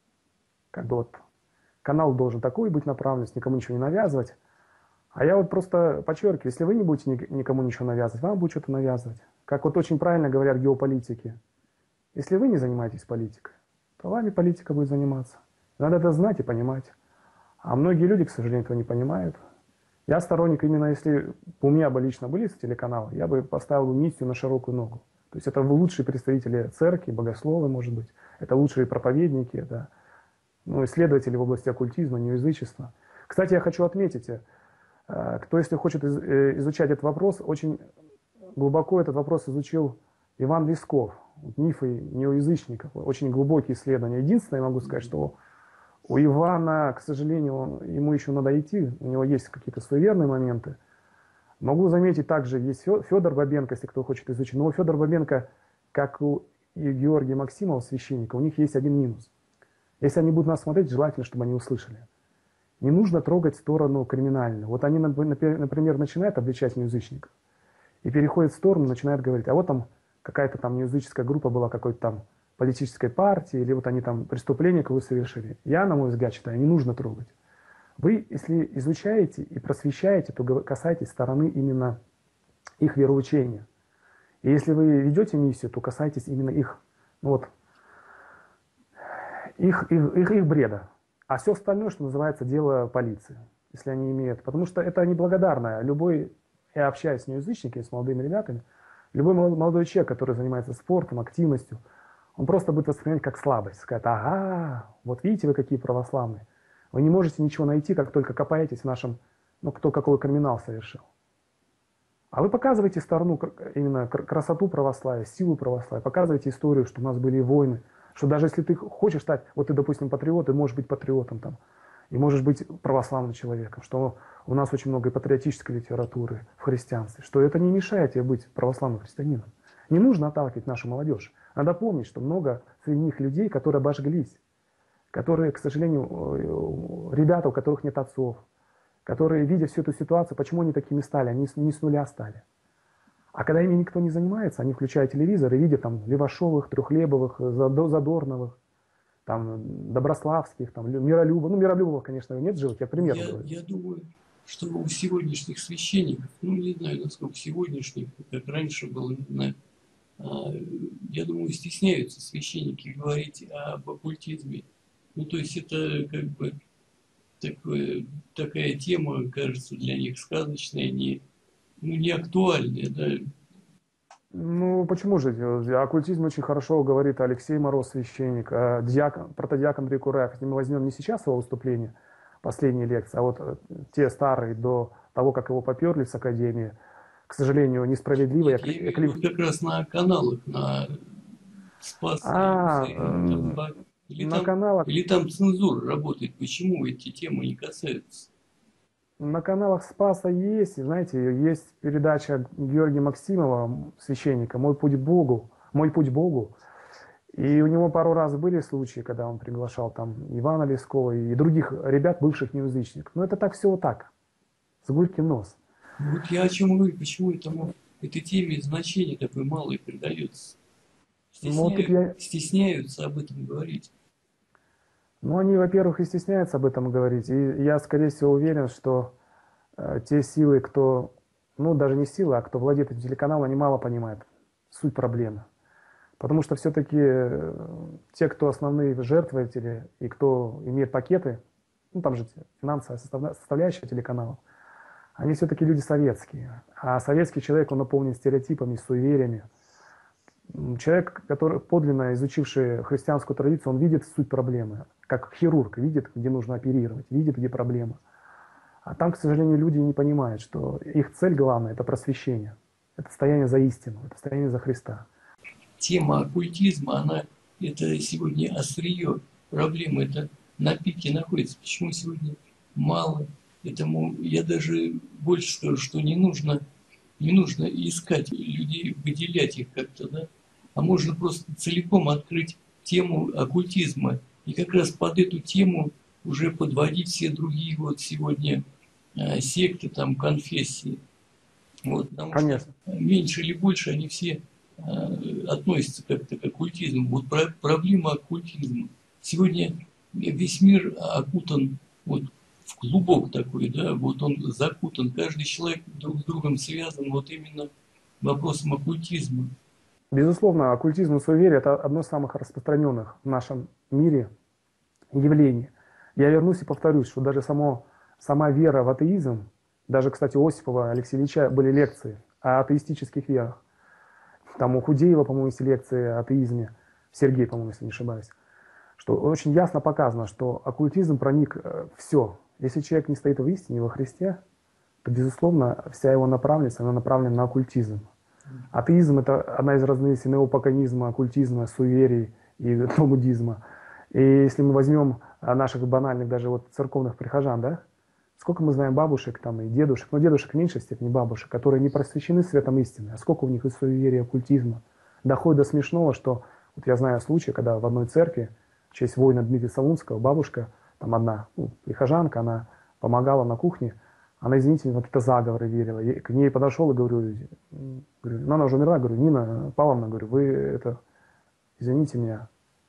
как бы вот канал должен такой быть направленность, никому ничего не навязывать. А я вот просто подчеркиваю, если вы не будете никому ничего навязывать, вам будет что-то навязывать. Как вот очень правильно говорят геополитики. Если вы не занимаетесь политикой, то вами политика будет заниматься. Надо это знать и понимать. А многие люди, к сожалению, этого не понимают. Я сторонник именно, если у меня бы лично были телеканалы, я бы поставил миссию на широкую ногу. То есть это лучшие представители церкви, богословы, может быть. Это лучшие проповедники, это ну, исследователи в области оккультизма, неоязычества. Кстати, я хочу отметить, кто, если хочет изучать этот вопрос, очень глубоко этот вопрос изучил Иван Лесков, мифы неоязычников, очень глубокие исследования. Единственное, я могу сказать, что у Ивана, к сожалению, он, ему еще надо идти, у него есть какие-то суеверные моменты. Могу заметить, также есть Федор Бабенко, если кто хочет изучить. Но у Федора Бабенко, как у и Георгия Максимова, священника, у них есть один минус. Если они будут нас смотреть, желательно, чтобы они услышали. Не нужно трогать сторону криминальную. Вот они, например, начинают обличать неязычников и переходят в сторону, начинают говорить, а вот там какая-то там неязыческая группа была какой-то там политической партии, или вот они там преступления какое совершили. Я, на мой взгляд, считаю, не нужно трогать. Вы, если изучаете и просвещаете, то касайтесь стороны именно их вероучения. И если вы ведете миссию, то касайтесь именно их, ну вот, их, их, их, их бреда. А все остальное, что называется, дело полиции, если они имеют. Потому что это неблагодарное. Любой, я общаюсь с неязычниками, с молодыми ребятами, любой молодой человек, который занимается спортом, активностью, он просто будет воспринимать как слабость. Сказать, ага, вот видите вы какие православные. Вы не можете ничего найти, как только копаетесь в нашем, ну, кто какой криминал совершил. А вы показываете сторону, именно красоту православия, силу православия, показываете историю, что у нас были войны, что даже если ты хочешь стать, вот ты, допустим, патриот, ты можешь быть патриотом там, и можешь быть православным человеком, что у нас очень много патриотической литературы в христианстве, что это не мешает тебе быть православным христианином. Не нужно отталкивать нашу молодежь. Надо помнить, что много среди них людей, которые обожглись, которые, к сожалению, ребята, у которых нет отцов, которые, видя всю эту ситуацию, почему они такими стали, они не с нуля стали. А когда ими никто не занимается, они включают телевизор и видят там Левашовых, Трухлебовых, Задорновых, там, Доброславских, там, Миролюбов. Ну, Миролюбовых, конечно, нет живых, я пример я, говорю. Я думаю, что у сегодняшних священников, ну, не знаю, насколько сегодняшних, как раньше было, не знаю, я думаю, стесняются священники говорить об оккультизме. Ну, то есть это как бы такое, такая тема, кажется, для них сказочная, не, ну, не актуальная, да. Ну, почему же? О оккультизме очень хорошо говорит Алексей Мороз, священник, а диакон, протодиакон Андрей Кураев. Если мы возьмем не сейчас его выступление, последние лекции, а вот те старые, до того, как его поперли с академии, к сожалению, несправедливо. Нет, я имею в виду как раз на каналах, на Спас, а, или, там, или, на там, каналах, или там цензура работает. Почему эти темы не касаются? На каналах Спаса есть, знаете, есть передача Георгия Максимова, священника, «Мой путь к Богу», «Мой путь к Богу». И у него пару раз были случаи, когда он приглашал там Ивана Лескова и других ребят, бывших неязычников. Но это так всего так, с гулькин нос. Вот я о чем говорю, почему этому, этой теме значение такое малое придается. Стесняют, ну, вот я... Стесняются об этом говорить. Ну, они, во-первых, и стесняются об этом говорить. И я, скорее всего, уверен, что э, те силы, кто, ну, даже не силы, а кто владеет этим телеканалом, они мало понимают суть проблемы. Потому что все-таки э, те, кто основные жертвователи и кто имеет пакеты, ну, там же финансовая составляющая телеканалов, они все-таки люди советские. А советский человек, он наполнен стереотипами, суевериями. Человек, который подлинно изучивший христианскую традицию, он видит суть проблемы. Как хирург видит, где нужно оперировать, видит, где проблема. А там, к сожалению, люди не понимают, что их цель главная – это просвещение. Это стояние за истину, это стояние за Христа. Тема оккультизма, она, это сегодня острие проблемы, это на пике находится. Почему сегодня мало? Этому я даже больше скажу, что не нужно, не нужно искать людей, выделять их как-то, да? А можно просто целиком открыть тему оккультизма и как раз под эту тему уже подводить все другие вот сегодня э, секты, там, конфессии. Вот, потому Конечно. что меньше или больше они все э, относятся как-то к оккультизму. Вот про, проблема оккультизма. Сегодня весь мир окутан вот в клубок такой, да, вот он закутан. Каждый человек друг с другом связан вот именно вопросом оккультизма. Безусловно, оккультизм и суеверие – это одно из самых распространенных в нашем мире явлений. Я вернусь и повторюсь, что даже само, сама вера в атеизм, даже, кстати, у Осипова Алексея Ильича были лекции о атеистических верах. Там у Худеева, по-моему, есть лекции о атеизме, Сергей, по-моему, если не ошибаюсь, что очень ясно показано, что оккультизм проник э, все. Если человек не стоит в истине, во Христе, то, безусловно, вся его направленность, она направлена на оккультизм. Атеизм – это одна из разновидностей неопаганизма, оккультизма, суеверий и талмудизма. И если мы возьмем наших банальных даже вот церковных прихожан, да, сколько мы знаем бабушек там и дедушек, но дедушек в меньшей степени бабушек, которые не просвещены светом истины, а сколько у них из суеверия, оккультизма. Доходит до смешного, что вот я знаю случай, когда в одной церкви в честь воина Дмитрия Солунского бабушка, там одна ну, прихожанка, она помогала на кухне, она, извините, вот это заговоры верила. Я к ней подошел и говорю, говорю, ну она уже умерла, говорю, Нина Павловна, говорю, вы это, извините меня,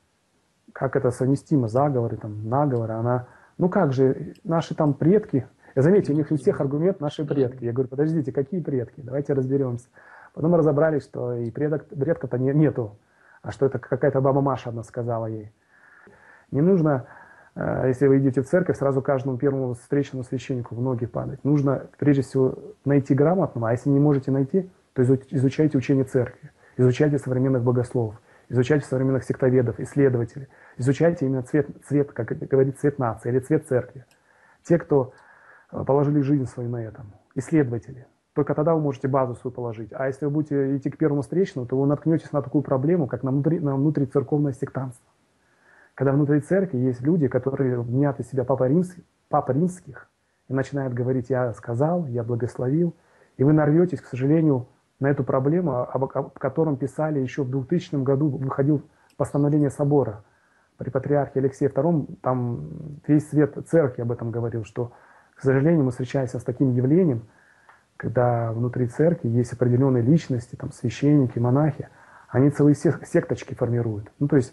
как это совместимо, заговоры, там, наговоры, она, ну как же, наши там предки, я заметил, у них у всех аргумент наши предки. Я говорю, подождите, какие предки, давайте разберемся. Потом мы разобрались, что и предок, предка-то не, нету, а что это какая-то баба Маша одна сказала ей. Не нужно, если вы идете в церковь, сразу каждому первому встречному священнику в ноги падать. Нужно, прежде всего, найти грамотного, а если не можете найти, то изучайте учение церкви, изучайте современных богословов, изучайте современных сектоведов, исследователей, изучайте именно цвет, цвет, как говорит, цвет нации или цвет церкви. Те, кто положили жизнь свою на этом, исследователи. Только тогда вы можете базу свою положить. А если вы будете идти к первому встречному, то вы наткнетесь на такую проблему, как на, внутри, на внутрицерковное сектантство. Когда внутри церкви есть люди, которые мнят из себя Папа, Римский, Папа Римских и начинают говорить «я сказал», «я благословил», и вы нарветесь, к сожалению, на эту проблему, об, об котором писали еще в двухтысячном году, выходил постановление собора при патриархе Алексее втором, там весь свет церкви об этом говорил, что, к сожалению, мы встречаемся с таким явлением, когда внутри церкви есть определенные личности, там священники, монахи, они целые секточки формируют, ну то есть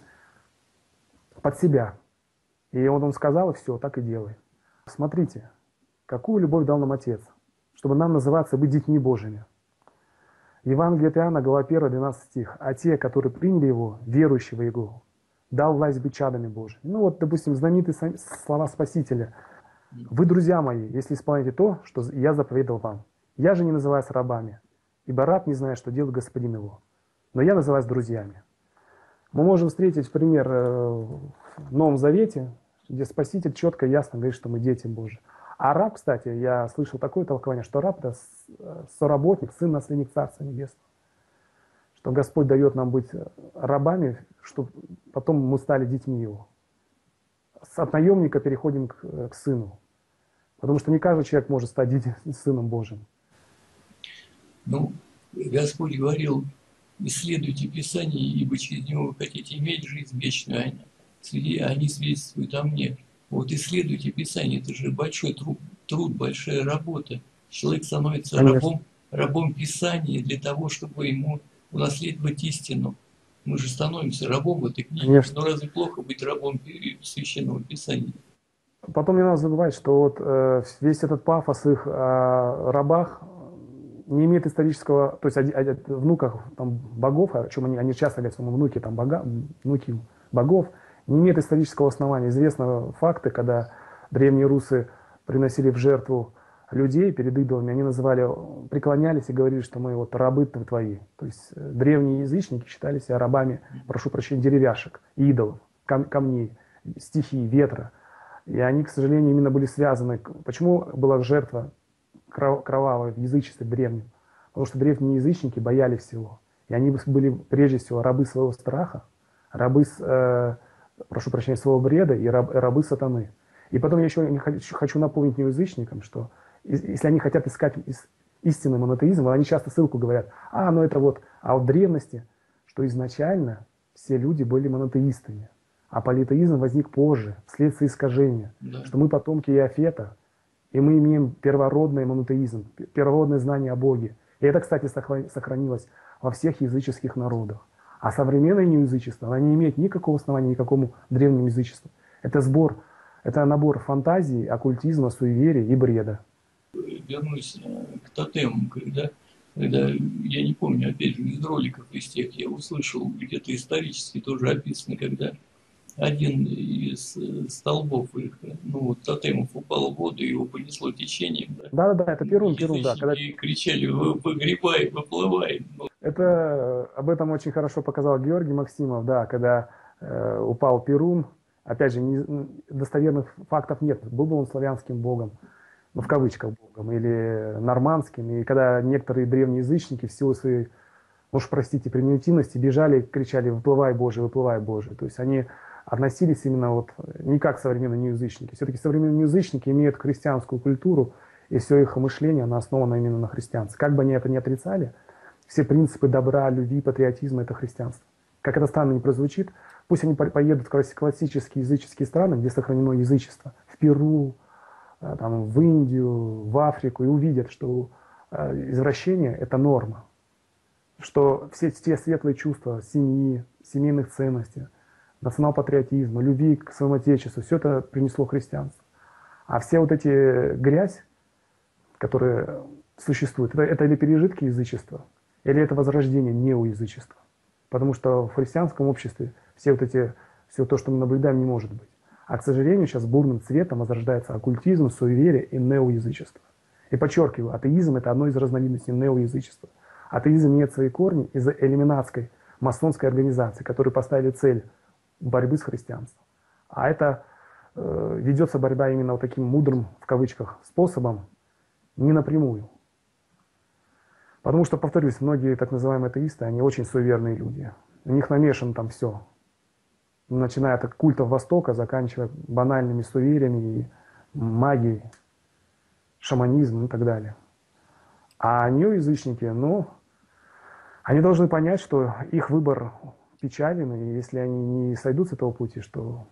под себя. И он, он сказал, и все, так и делай. Смотрите, какую любовь дал нам Отец, чтобы нам называться, быть детьми Божьими. Евангелие от Иоанна, глава первая, двенадцатый стих. А те, которые приняли Его, верующие в Его, дал власть быть чадами Божьими. Ну вот, допустим, знаменитые слова Спасителя. Вы, друзья мои, если исполняете то, что я заповедал вам. Я же не называюсь рабами, ибо раб не знает, что делает господин его. Но я называюсь друзьями. Мы можем встретить пример в Новом Завете, где Спаситель четко и ясно говорит, что мы дети Божьи. А раб, кстати, я слышал такое толкование, что раб – это соработник, сын наследник Царства Небесного. Что Господь дает нам быть рабами, чтобы потом мы стали детьми Его. От наемника переходим к, к сыну. Потому что не каждый человек может стать сыном Божьим. Ну, Господь говорил, исследуйте Писание, ибо через него вы хотите иметь жизнь вечную, они свидетельствуют о мне. Вот исследуйте Писание, это же большой труд, труд большая работа. Человек становится рабом, рабом Писания для того, чтобы ему унаследовать истину. Мы же становимся рабом этой книги. Конечно. Но разве плохо быть рабом Священного Писания? Потом не надо забывать, что вот э, весь этот пафос их о рабах не имеет исторического, то есть о, о внуках там, богов, о чем они, они часто говорят, что мы внуки, там, бога, внуки богов, не имеет исторического основания. Известны факты, когда древние русы приносили в жертву людей перед идолами, они называли, преклонялись и говорили, что мы вот рабы твои. То есть э, древние язычники считали себя рабами, прошу прощения, деревяшек, идолов, кам камней, стихий, ветра. И они, к сожалению, именно были связаны. Почему была жертва кров кровавая в язычестве древнем? Потому что древние язычники боялись всего. И они были прежде всего рабы своего страха, рабы, э, прошу прощения, своего бреда и раб, рабы сатаны. И потом я еще хочу, хочу напомнить неязычникам, что если они хотят искать истинный монотеизм, они часто ссылку говорят, а, ну это вот, а в древности, что изначально все люди были монотеистами, а политеизм возник позже, вследствие искажения, Да. что мы потомки Иофета, и мы имеем первородный монотеизм, первородное знание о Боге. И это, кстати, сохранилось во всех языческих народах. А современное неязычество, оно не имеет никакого основания никакому древнему язычеству. Это сбор, это набор фантазии, оккультизма, суеверия и бреда. Вернусь э, к тотемам, когда, когда, я не помню, опять же, из роликов из тех я услышал, где-то исторически тоже описано, когда один из э, столбов их, ну вот тотемов упал в воду, его понесло течением. Да? Да-да-да, это Перун, Перун, да. Когда... кричали, вы, выгребай, выплывай. Это, э, об этом очень хорошо показал Георгий Максимов, да, когда э, упал Перун. Опять же, не, достоверных фактов нет, был бы он славянским богом, ну, в кавычках богом, или нормандским. И когда некоторые древние язычники в силу своей, уж простите, примитивности бежали и кричали «выплывай, Боже, выплывай, Боже». То есть они относились именно вот не как современные неязычники. Все-таки современные язычники имеют христианскую культуру, и все их мышление, оно основано именно на христианстве. Как бы они это ни отрицали, все принципы добра, любви, патриотизма – это христианство. Как это странно не прозвучит, пусть они поедут в классические языческие страны, где сохранено язычество, в Перу, там, в Индию, в Африку, и увидят, что извращение – это норма, что все те светлые чувства семьи, семейных ценностей, национал-патриотизма, любви к своему отечеству, все это принесло христианство. А все вот эти грязь, которые существуют, это, это или пережитки язычества, или это возрождение неоязычества. Потому что в христианском обществе все вот эти, все то, что мы наблюдаем, не может быть. А, к сожалению, сейчас бурным цветом возрождается оккультизм, суеверие и неоязычество. И подчеркиваю, атеизм – это одно из разновидностей неоязычества. Атеизм имеет свои корни из-за элиминатской масонской организации, которые поставили цель борьбы с христианством. А это э, ведется борьба именно вот таким мудрым, в кавычках, способом, не напрямую. Потому что, повторюсь, многие так называемые атеисты, они очень суеверные люди. У них намешано там все. Начиная от культов Востока, заканчивая банальными суевериями и магией, шаманизмом и так далее. А неоязычники, ну, они должны понять, что их выбор печален, и если они не сойдут с этого пути, что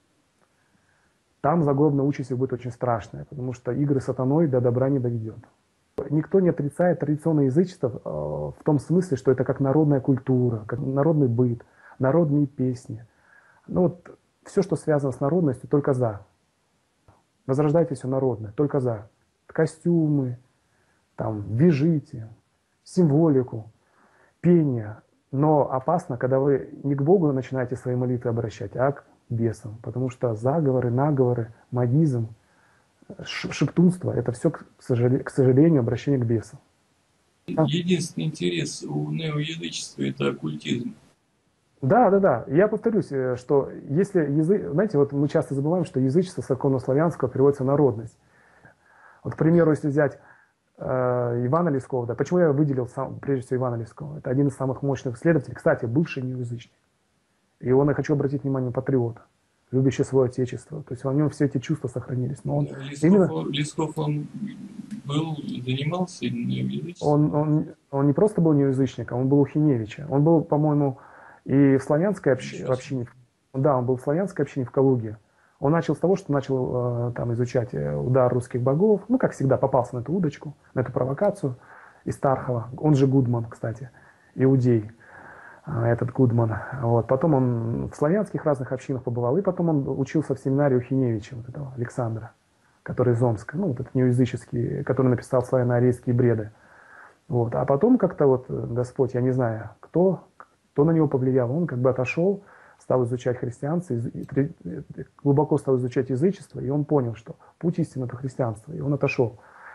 там загробная участь будет очень страшная, потому что игры с сатаной до добра не доведет. Никто не отрицает традиционное язычество э, в том смысле, что это как народная культура, как народный быт, народные песни. Ну вот все, что связано с народностью, только за. Возрождайте все народное, только за. Костюмы, там, вяжите, символику, пение. Но опасно, когда вы не к Богу начинаете свои молитвы обращать, а к бесам. Потому что заговоры, наговоры, магизм, шептунство – это все, к сожалению, обращение к бесам. Единственный интерес у неоязычества – это оккультизм. Да, да, да. Я повторюсь, что если язык, знаете, вот мы часто забываем, что язычество с церковно-славянского переводится народность. Вот, к примеру, если взять э, Ивана Лескова, да, почему я выделил сам, прежде всего Ивана Лескова? Это один из самых мощных исследователей, кстати, бывший неязычник. И он, я хочу обратить внимание, патриота, любящий свое отечество. То есть в нем все эти чувства сохранились. Но он Лесков, именно... Лесков, он был, занимался неоязычеством? Он, он, он не просто был неязычником, он был у Хиневича. Он был, по-моему, и в славянской общ... общине. Да, он был в славянской общине в Калуге. Он начал с того, что начал э, там изучать удар русских богов. Ну, как всегда, попался на эту удочку, на эту провокацию из Тархова. Он же Гудман, кстати, иудей, э, этот Гудман. Вот. Потом он в славянских разных общинах побывал. И потом он учился в семинаре у Хиневича, вот этого Александра, который из Омска. Ну, вот этот неоязыческий, который написал славяно-арийские бреды. Вот. А потом как-то вот Господь, я не знаю, кто, кто на него повлиял, он как бы отошел, стал изучать христианство, глубоко стал изучать язычество, и он понял, что путь истины – это христианство, и он отошел.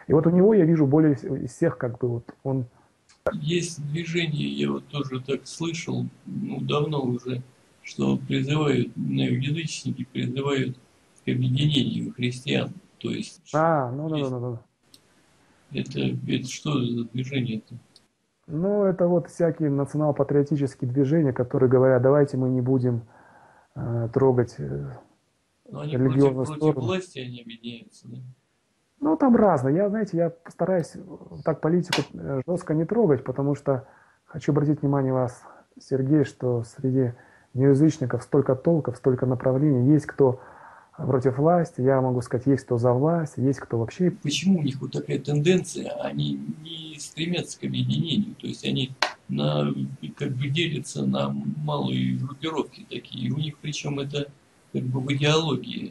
И вот у него я вижу более из всех, как бы вот он... Есть движение, я вот тоже так слышал, ну, давно уже, что призывают, язычники призывают к объединению христиан. То есть, А, ну, да, да, есть да, да. это, это что за движение-то? Ну, это вот всякие национал-патриотические движения, которые говорят, давайте мы не будем э, трогать э, Но они против, религиозную против сторону. власти они объединяются, да? Ну, там разное. Я, знаете, я постараюсь так политику э, жестко не трогать, потому что хочу обратить внимание вас, Сергей, что среди неязычников столько толков, столько направлений. Есть кто против власти, я могу сказать, есть кто за власть, есть кто вообще... Почему у них вот такая тенденция? Они не стремятся к объединению, то есть они на, как бы делятся на малые группировки такие. И у них причем это как бы в идеологии.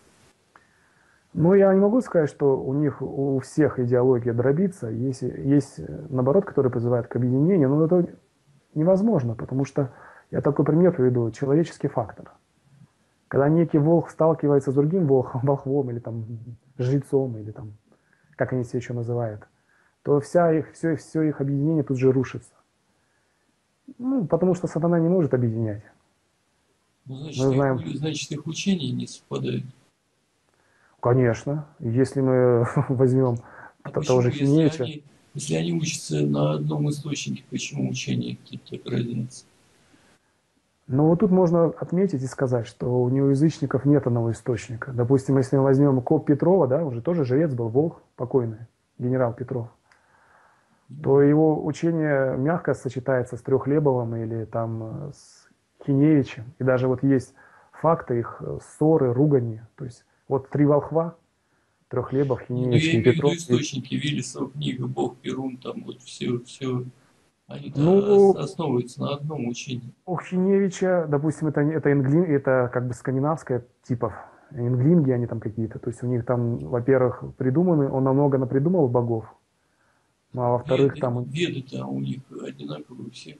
Ну, я не могу сказать, что у них у всех идеология дробится. Есть, есть наоборот, которые призывают к объединению, но это невозможно, потому что, я такой пример приведу, человеческий фактор. Когда некий волк сталкивается с другим волхом, волхвом или там жрецом, или там, как они себя еще называют, то вся их, все, все их объединение тут же рушится. Ну, потому что сатана не может объединять. Ну, значит, Мы знаем, их, значит, их учения не совпадают. конечно, если мы возьмем А того почему, же если Хиневича, они, если они учатся на одном источнике, почему учения какие-то так разнятся? но вот тут можно отметить и сказать, что у неоязычников нет одного источника. Допустим, если мы возьмем коп Петрова, да, уже тоже жрец был, волк покойный, генерал Петров, то его учение мягко сочетается с Трехлебовым или там с Хиневичем. И даже вот есть факты их ссоры, ругани. То есть вот три волхва, Трехлебов, Не, ну Хиневич я и имею в виду Петров. источники, Велесова книга, Бог Перун, там вот все, все, они-то ос- Ну, основываются на одном учении. у Хиневича, допустим, это, это, инглин, это как бы скандинавская типа инглинги, они там какие-то. То есть у них там, во-первых, придуманы, он намного напридумал богов, ну, а во-вторых, Веды, там, веды-то у них одинаковые все.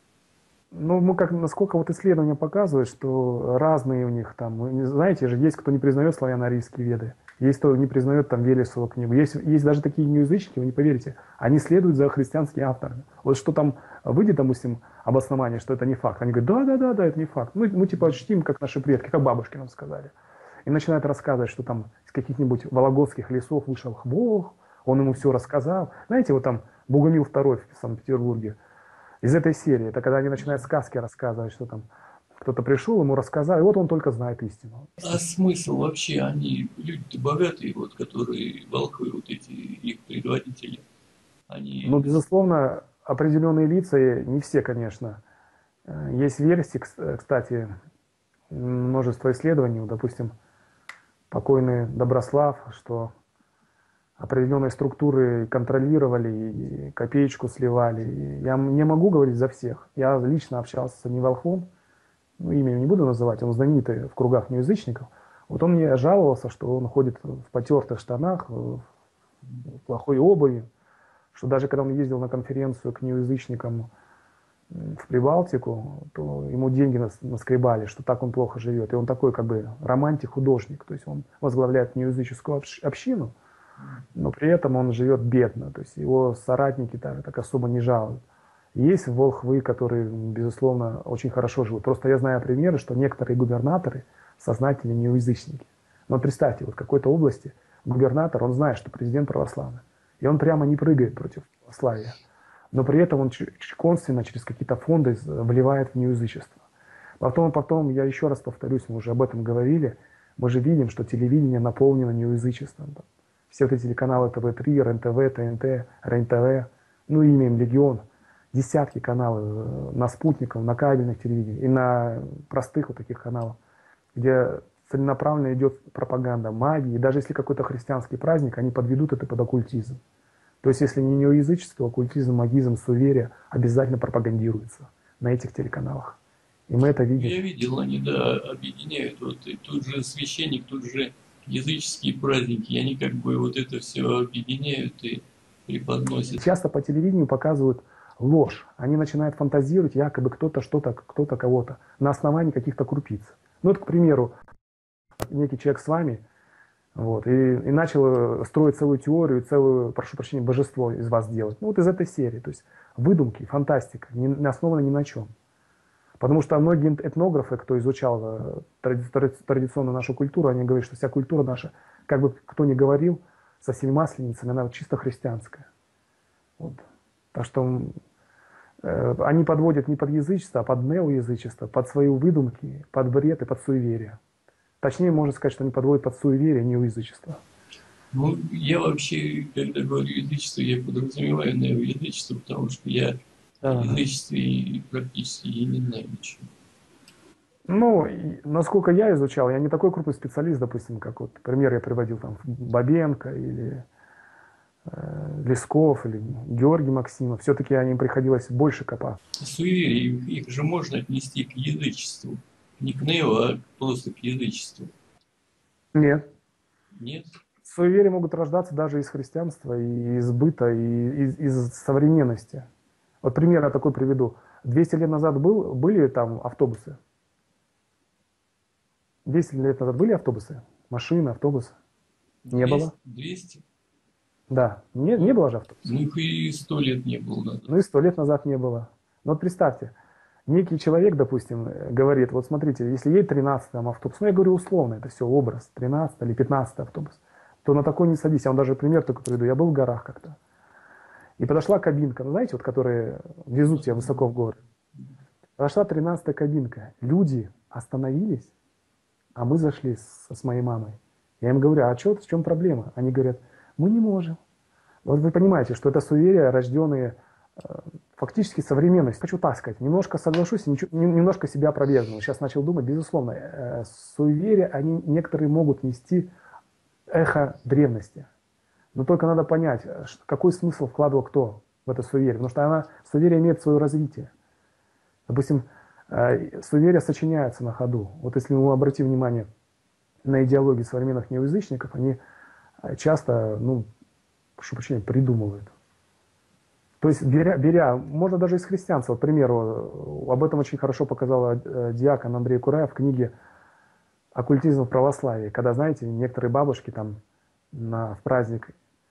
ну, мы как, насколько вот исследования показывают, что разные у них там, вы не знаете же, есть кто не признает славяно-арийские веды, есть кто не признает там Велесову книгу, есть, есть даже такие неязычники, вы не поверите, они следуют за христианскими авторами. Вот что там выйдет, допустим, обоснование, что это не факт, они говорят, да-да-да, да, это не факт. Мы, мы типа чтим, как наши предки, как бабушки нам сказали. И начинают рассказывать, что там из каких-нибудь вологодских лесов вышел Бог, он ему все рассказал. Знаете, вот там Богумил второй в Санкт-Петербурге, из этой серии, это когда они начинают сказки рассказывать, что там кто-то пришел, ему рассказал, и вот он только знает истину. А смысл вообще, они люди-то богатые, вот, которые волхвы, вот эти их предводители, они... Ну, безусловно, определенные лица, не все, конечно. Э, Есть версии, кс- кстати, множество исследований, вот, допустим, покойный Доброслав, что определенные структуры контролировали и копеечку сливали. И я м- не могу говорить за всех. Я лично общался с одним волхвом, ну, имя не буду называть, он знаменитый в кругах неязычников. Вот он мне жаловался, что он ходит в потертых штанах, в плохой обуви, что даже когда он ездил на конференцию к неязычникам в Прибалтику, то ему деньги нас- наскребали, что так он плохо живет. И он такой как бы романтик-художник, то есть он возглавляет неязыческую общ- общину, но при этом он живет бедно, то есть его соратники так, так особо не жалуют. Есть волхвы, которые, безусловно, очень хорошо живут. Просто я знаю примеры, что некоторые губернаторы сознательно неязычники. Но представьте, вот в какой-то области губернатор, он знает, что президент православный, и он прямо не прыгает против православия, но при этом он ч- ч- конственно через какие-то фонды з- вливает в неязычество. Потом, потом, я еще раз повторюсь, мы уже об этом говорили, мы же видим, что телевидение наполнено неязычеством. Там все вот эти телеканалы тэ вэ три, эр эн тэ вэ, тэ эн тэ, рен тэ вэ, ну и имеем Легион, десятки каналов э, на спутниках, на кабельных телевидениях и на простых вот таких каналах, где целенаправленно идет пропаганда магии, и даже если какой-то христианский праздник, они подведут это под оккультизм. То есть если не неоязычество, оккультизм, магизм, суеверие обязательно пропагандируется на этих телеканалах. И мы это Ну, видим. я видел, они, да, объединяют, вот, и тут же священник, тут же языческие праздники, и они как бы вот это все объединяют и преподносят. Часто по телевидению показывают ложь. Они начинают фантазировать, якобы кто-то что-то, кто-то кого-то, на основании каких-то крупиц. Ну вот, к примеру, некий человек с вами Вот, и, и начал строить целую теорию, целую, прошу прощения, божество из вас делать. Ну вот из этой серии, то есть выдумки, фантастика, не, не основана ни на чем. Потому что многие этнографы, кто изучал э, тради, тради, традиционную нашу культуру, они говорят, что вся культура наша, как бы кто ни говорил, со всеми масленицами, она чисто христианская. Вот. Так что э, они подводят не под язычество, а под неоязычество, под свои выдумки, под бред и под суеверие. Точнее, можно сказать, что они подводят под суеверие, не язычество. Ну, я вообще, когда говорю язычество, я подразумеваю неоязычество, потому что я о Да. язычестве практически и не знаю ничего. Ну, и, насколько я изучал, я не такой крупный специалист, допустим, как вот пример я приводил там Бабенко или э, Лесков или Георгий Максимов. Все-таки им приходилось больше копать. Суеверия, их, их же можно отнести к язычеству. Не к нео, а просто к язычеству. Нет. Нет? Суеверия могут рождаться даже из христианства, и из быта, и из, из современности. Вот пример я такой приведу. двести лет назад был, были там автобусы. двести лет назад были автобусы? Машины, автобусы? Не двести, было? двести? Да, не, не было же автобусов. Ну, их и сто лет не было назад. Ну и сто лет назад не было. Но вот представьте, некий человек, допустим, говорит, вот смотрите, если едет тринадцатый там, автобус, ну я говорю условно, это все образ, тринадцатый или пятнадцатый автобус, то на такой не садись. Я вам даже пример только приведу. Я был в горах как-то. И подошла кабинка, ну, знаете, вот которые везут тебя высоко в горы. Подошла тринадцатая кабинка. Люди остановились, а мы зашли с, с моей мамой. Я им говорю, а что, в чем проблема? Они говорят, мы не можем. Вот вы понимаете, что это суеверия, рожденные э, фактически современностью. Хочу так сказать, немножко соглашусь, ничего, немножко себя опровергну. Сейчас начал думать, безусловно, э, суеверия, они некоторые могут нести эхо древности. Но только надо понять, какой смысл вкладывал кто в это суеверие. Потому что она, суеверие имеет свое развитие. Допустим, э, суеверия сочиняются на ходу. Вот если мы обратим внимание на идеологии современных неоязычников, они часто, ну, прошу прощения, придумывают. То есть, беря, беря, можно даже из христианства, к примеру, об этом очень хорошо показал диакон Андрей Кураев в книге «Оккультизм в православии», когда, знаете, некоторые бабушки там на, в праздник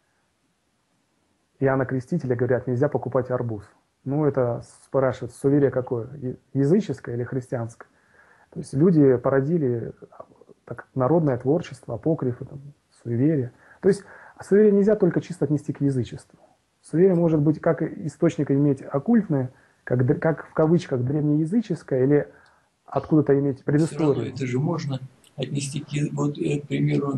Иоанна Крестителя говорят, нельзя покупать арбуз. Ну, это спрашивают, суеверие какое, языческое или христианское? То есть люди породили так, народное творчество, апокрифы, там, суеверия. То есть суеверие нельзя только чисто отнести к язычеству. Суеверие может быть как источник иметь оккультное, как, как в кавычках древнеязыческое, или откуда-то иметь предысторию. Все равно это же можно отнести к, вот, к примеру,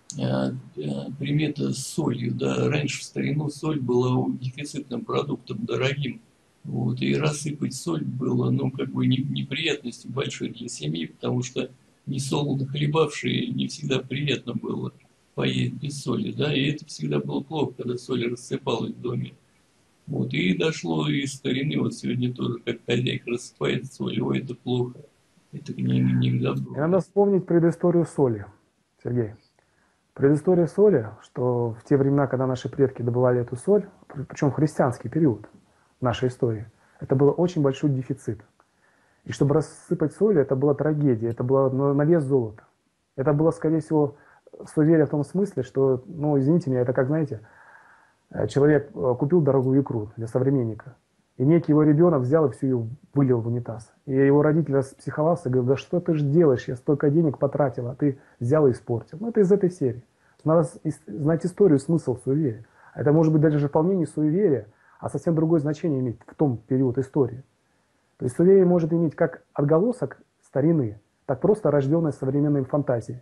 примета с солью. Да? Раньше в старину соль была дефицитным продуктом, дорогим. Вот, и рассыпать соль было, ну, как бы неприятностью большой для семьи, потому что несолоно хлебавшие не всегда приятно было поесть без соли, да, и это всегда было плохо, когда соль рассыпалась в доме. Вот, и дошло из старины, вот сегодня тоже, как хозяйка рассыпает соль, ой, это плохо, это не, не к добру. Надо вспомнить предысторию соли, Сергей. Предыстория соли, что в те времена, когда наши предки добывали эту соль, причем в христианский период нашей истории, это был очень большой дефицит. И чтобы рассыпать соль, это была трагедия, это было на вес золота. Это было, скорее всего, суеверие в том смысле, что, ну, извините меня, это как, знаете, человек купил дорогую икру для современника, и некий его ребенок взял и всю ее вылил в унитаз. И его родитель распсиховался и говорил, да что ты же делаешь, я столько денег потратил, а ты взял и испортил. Ну, это из этой серии. Надо знать историю, смысл суеверия. Это может быть даже вполне не суеверие, а совсем другое значение иметь в том период истории. То есть суеверие может иметь как отголосок старины, так просто рожденной современной фантазией.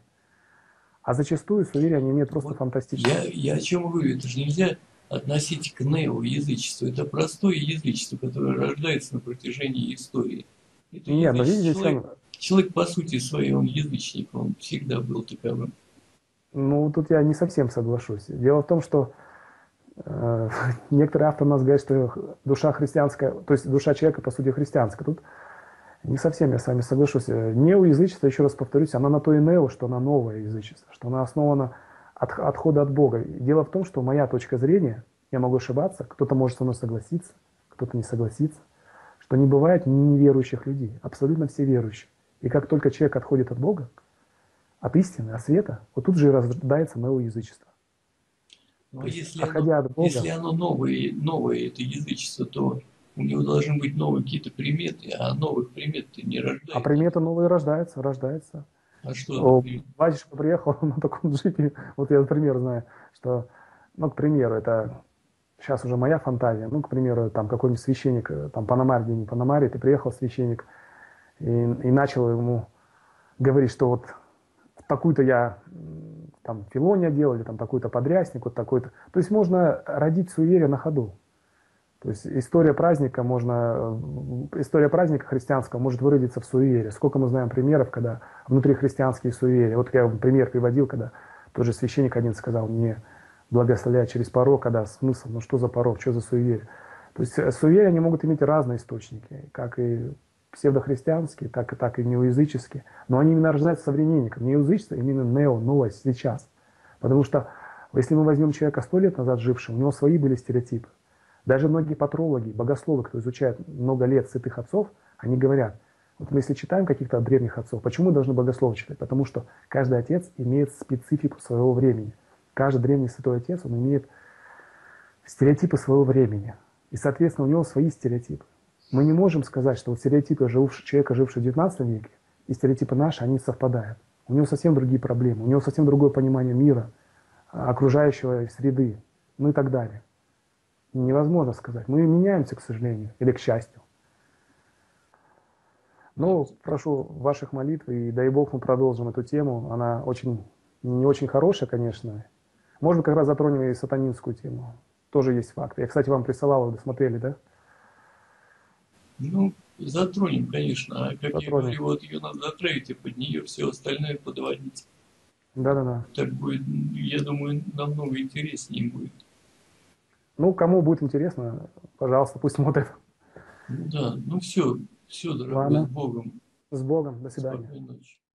А зачастую суеверия они имеют просто вот фантастические. Я, я о чем говорю, это же нельзя относить к неоязычеству. Это простое язычество, которое рождается на протяжении истории. Это Нет, но видите, человек, он... человек по сути своей, он язычник, он всегда был таковым. Ну, тут я не совсем соглашусь. Дело в том, что э, некоторые авторы у нас говорят, что душа христианская, то есть душа человека, по сути, христианская. Тут не совсем я с вами соглашусь. Неоязычество, еще раз повторюсь, она на то и нео, что она новое язычество, что она основана от отхода от Бога. Дело в том, что моя точка зрения, я могу ошибаться, кто-то может со мной согласиться, кто-то не согласится, что не бывает неверующих людей, абсолютно все верующие. И как только человек отходит от Бога, от истины, от света, вот тут же и рождается новое язычество. Ну, То а есть, если отходя оно, от Бога, если оно новое, новое это язычество, то у него должны быть новые какие-то приметы, а новых примет не а рождается. примета новая рождается, рождается. А что за О, примет? батюшка приехал на таком джипе, вот я, например, знаю, что, ну, к примеру, это сейчас уже моя фантазия, ну, к примеру, там какой-нибудь священник, э, там Панамарь, где не Панамарь, и приехал священник и, и начал ему говорить, что вот такую-то я м, там филония делал, или там такой-то подрясник, вот такой-то. То есть можно родить суеверие на ходу. То есть история праздника можно, э, история праздника христианского может выродиться в суеверие. Сколько мы знаем примеров, когда внутри христианские суеверия. Вот я вам пример приводил, когда тот же священник один сказал мне, благословляя через порог, когда смысл, ну что за порог, что за суеверие. То есть э, суеверия, они могут иметь разные источники, как и псевдохристианские, так и, так и неоязыческие. Но они именно рождаются современником. Неоязычество именно нео, новость, сейчас. Потому что если мы возьмем человека сто лет назад жившего, у него свои были стереотипы. Даже многие патрологи, богословы, кто изучает много лет святых отцов, они говорят, вот мы если читаем каких-то древних отцов, почему мы должны богословы читать? Потому что каждый отец имеет специфику своего времени. Каждый древний святой отец, он имеет стереотипы своего времени. И, соответственно, у него свои стереотипы. Мы не можем сказать, что вот стереотипы жившего, человека, жившего в девятнадцатом веке, и стереотипы наши, они совпадают. У него совсем другие проблемы, у него совсем другое понимание мира, окружающего среды, ну и так далее. Невозможно сказать. Мы меняемся, к сожалению, или к счастью. Но прошу ваших молитв, и дай Бог мы продолжим эту тему. Она очень, не очень хорошая, конечно. Может быть, как раз затронем и сатанинскую тему. Тоже есть факты. Я, кстати, вам присылал, вы досмотрели, да? Ну, затронем, конечно. А как я Затронем. говорю, вот ее надо затравить, и под нее все остальное подводить. Да-да-да. Так будет, я думаю, намного интереснее будет. Ну, кому будет интересно, пожалуйста, пусть смотрят. Ну да, ну все, все, дорогой, с Ладно. Богом. С Богом. До свидания. Спокойной ночи.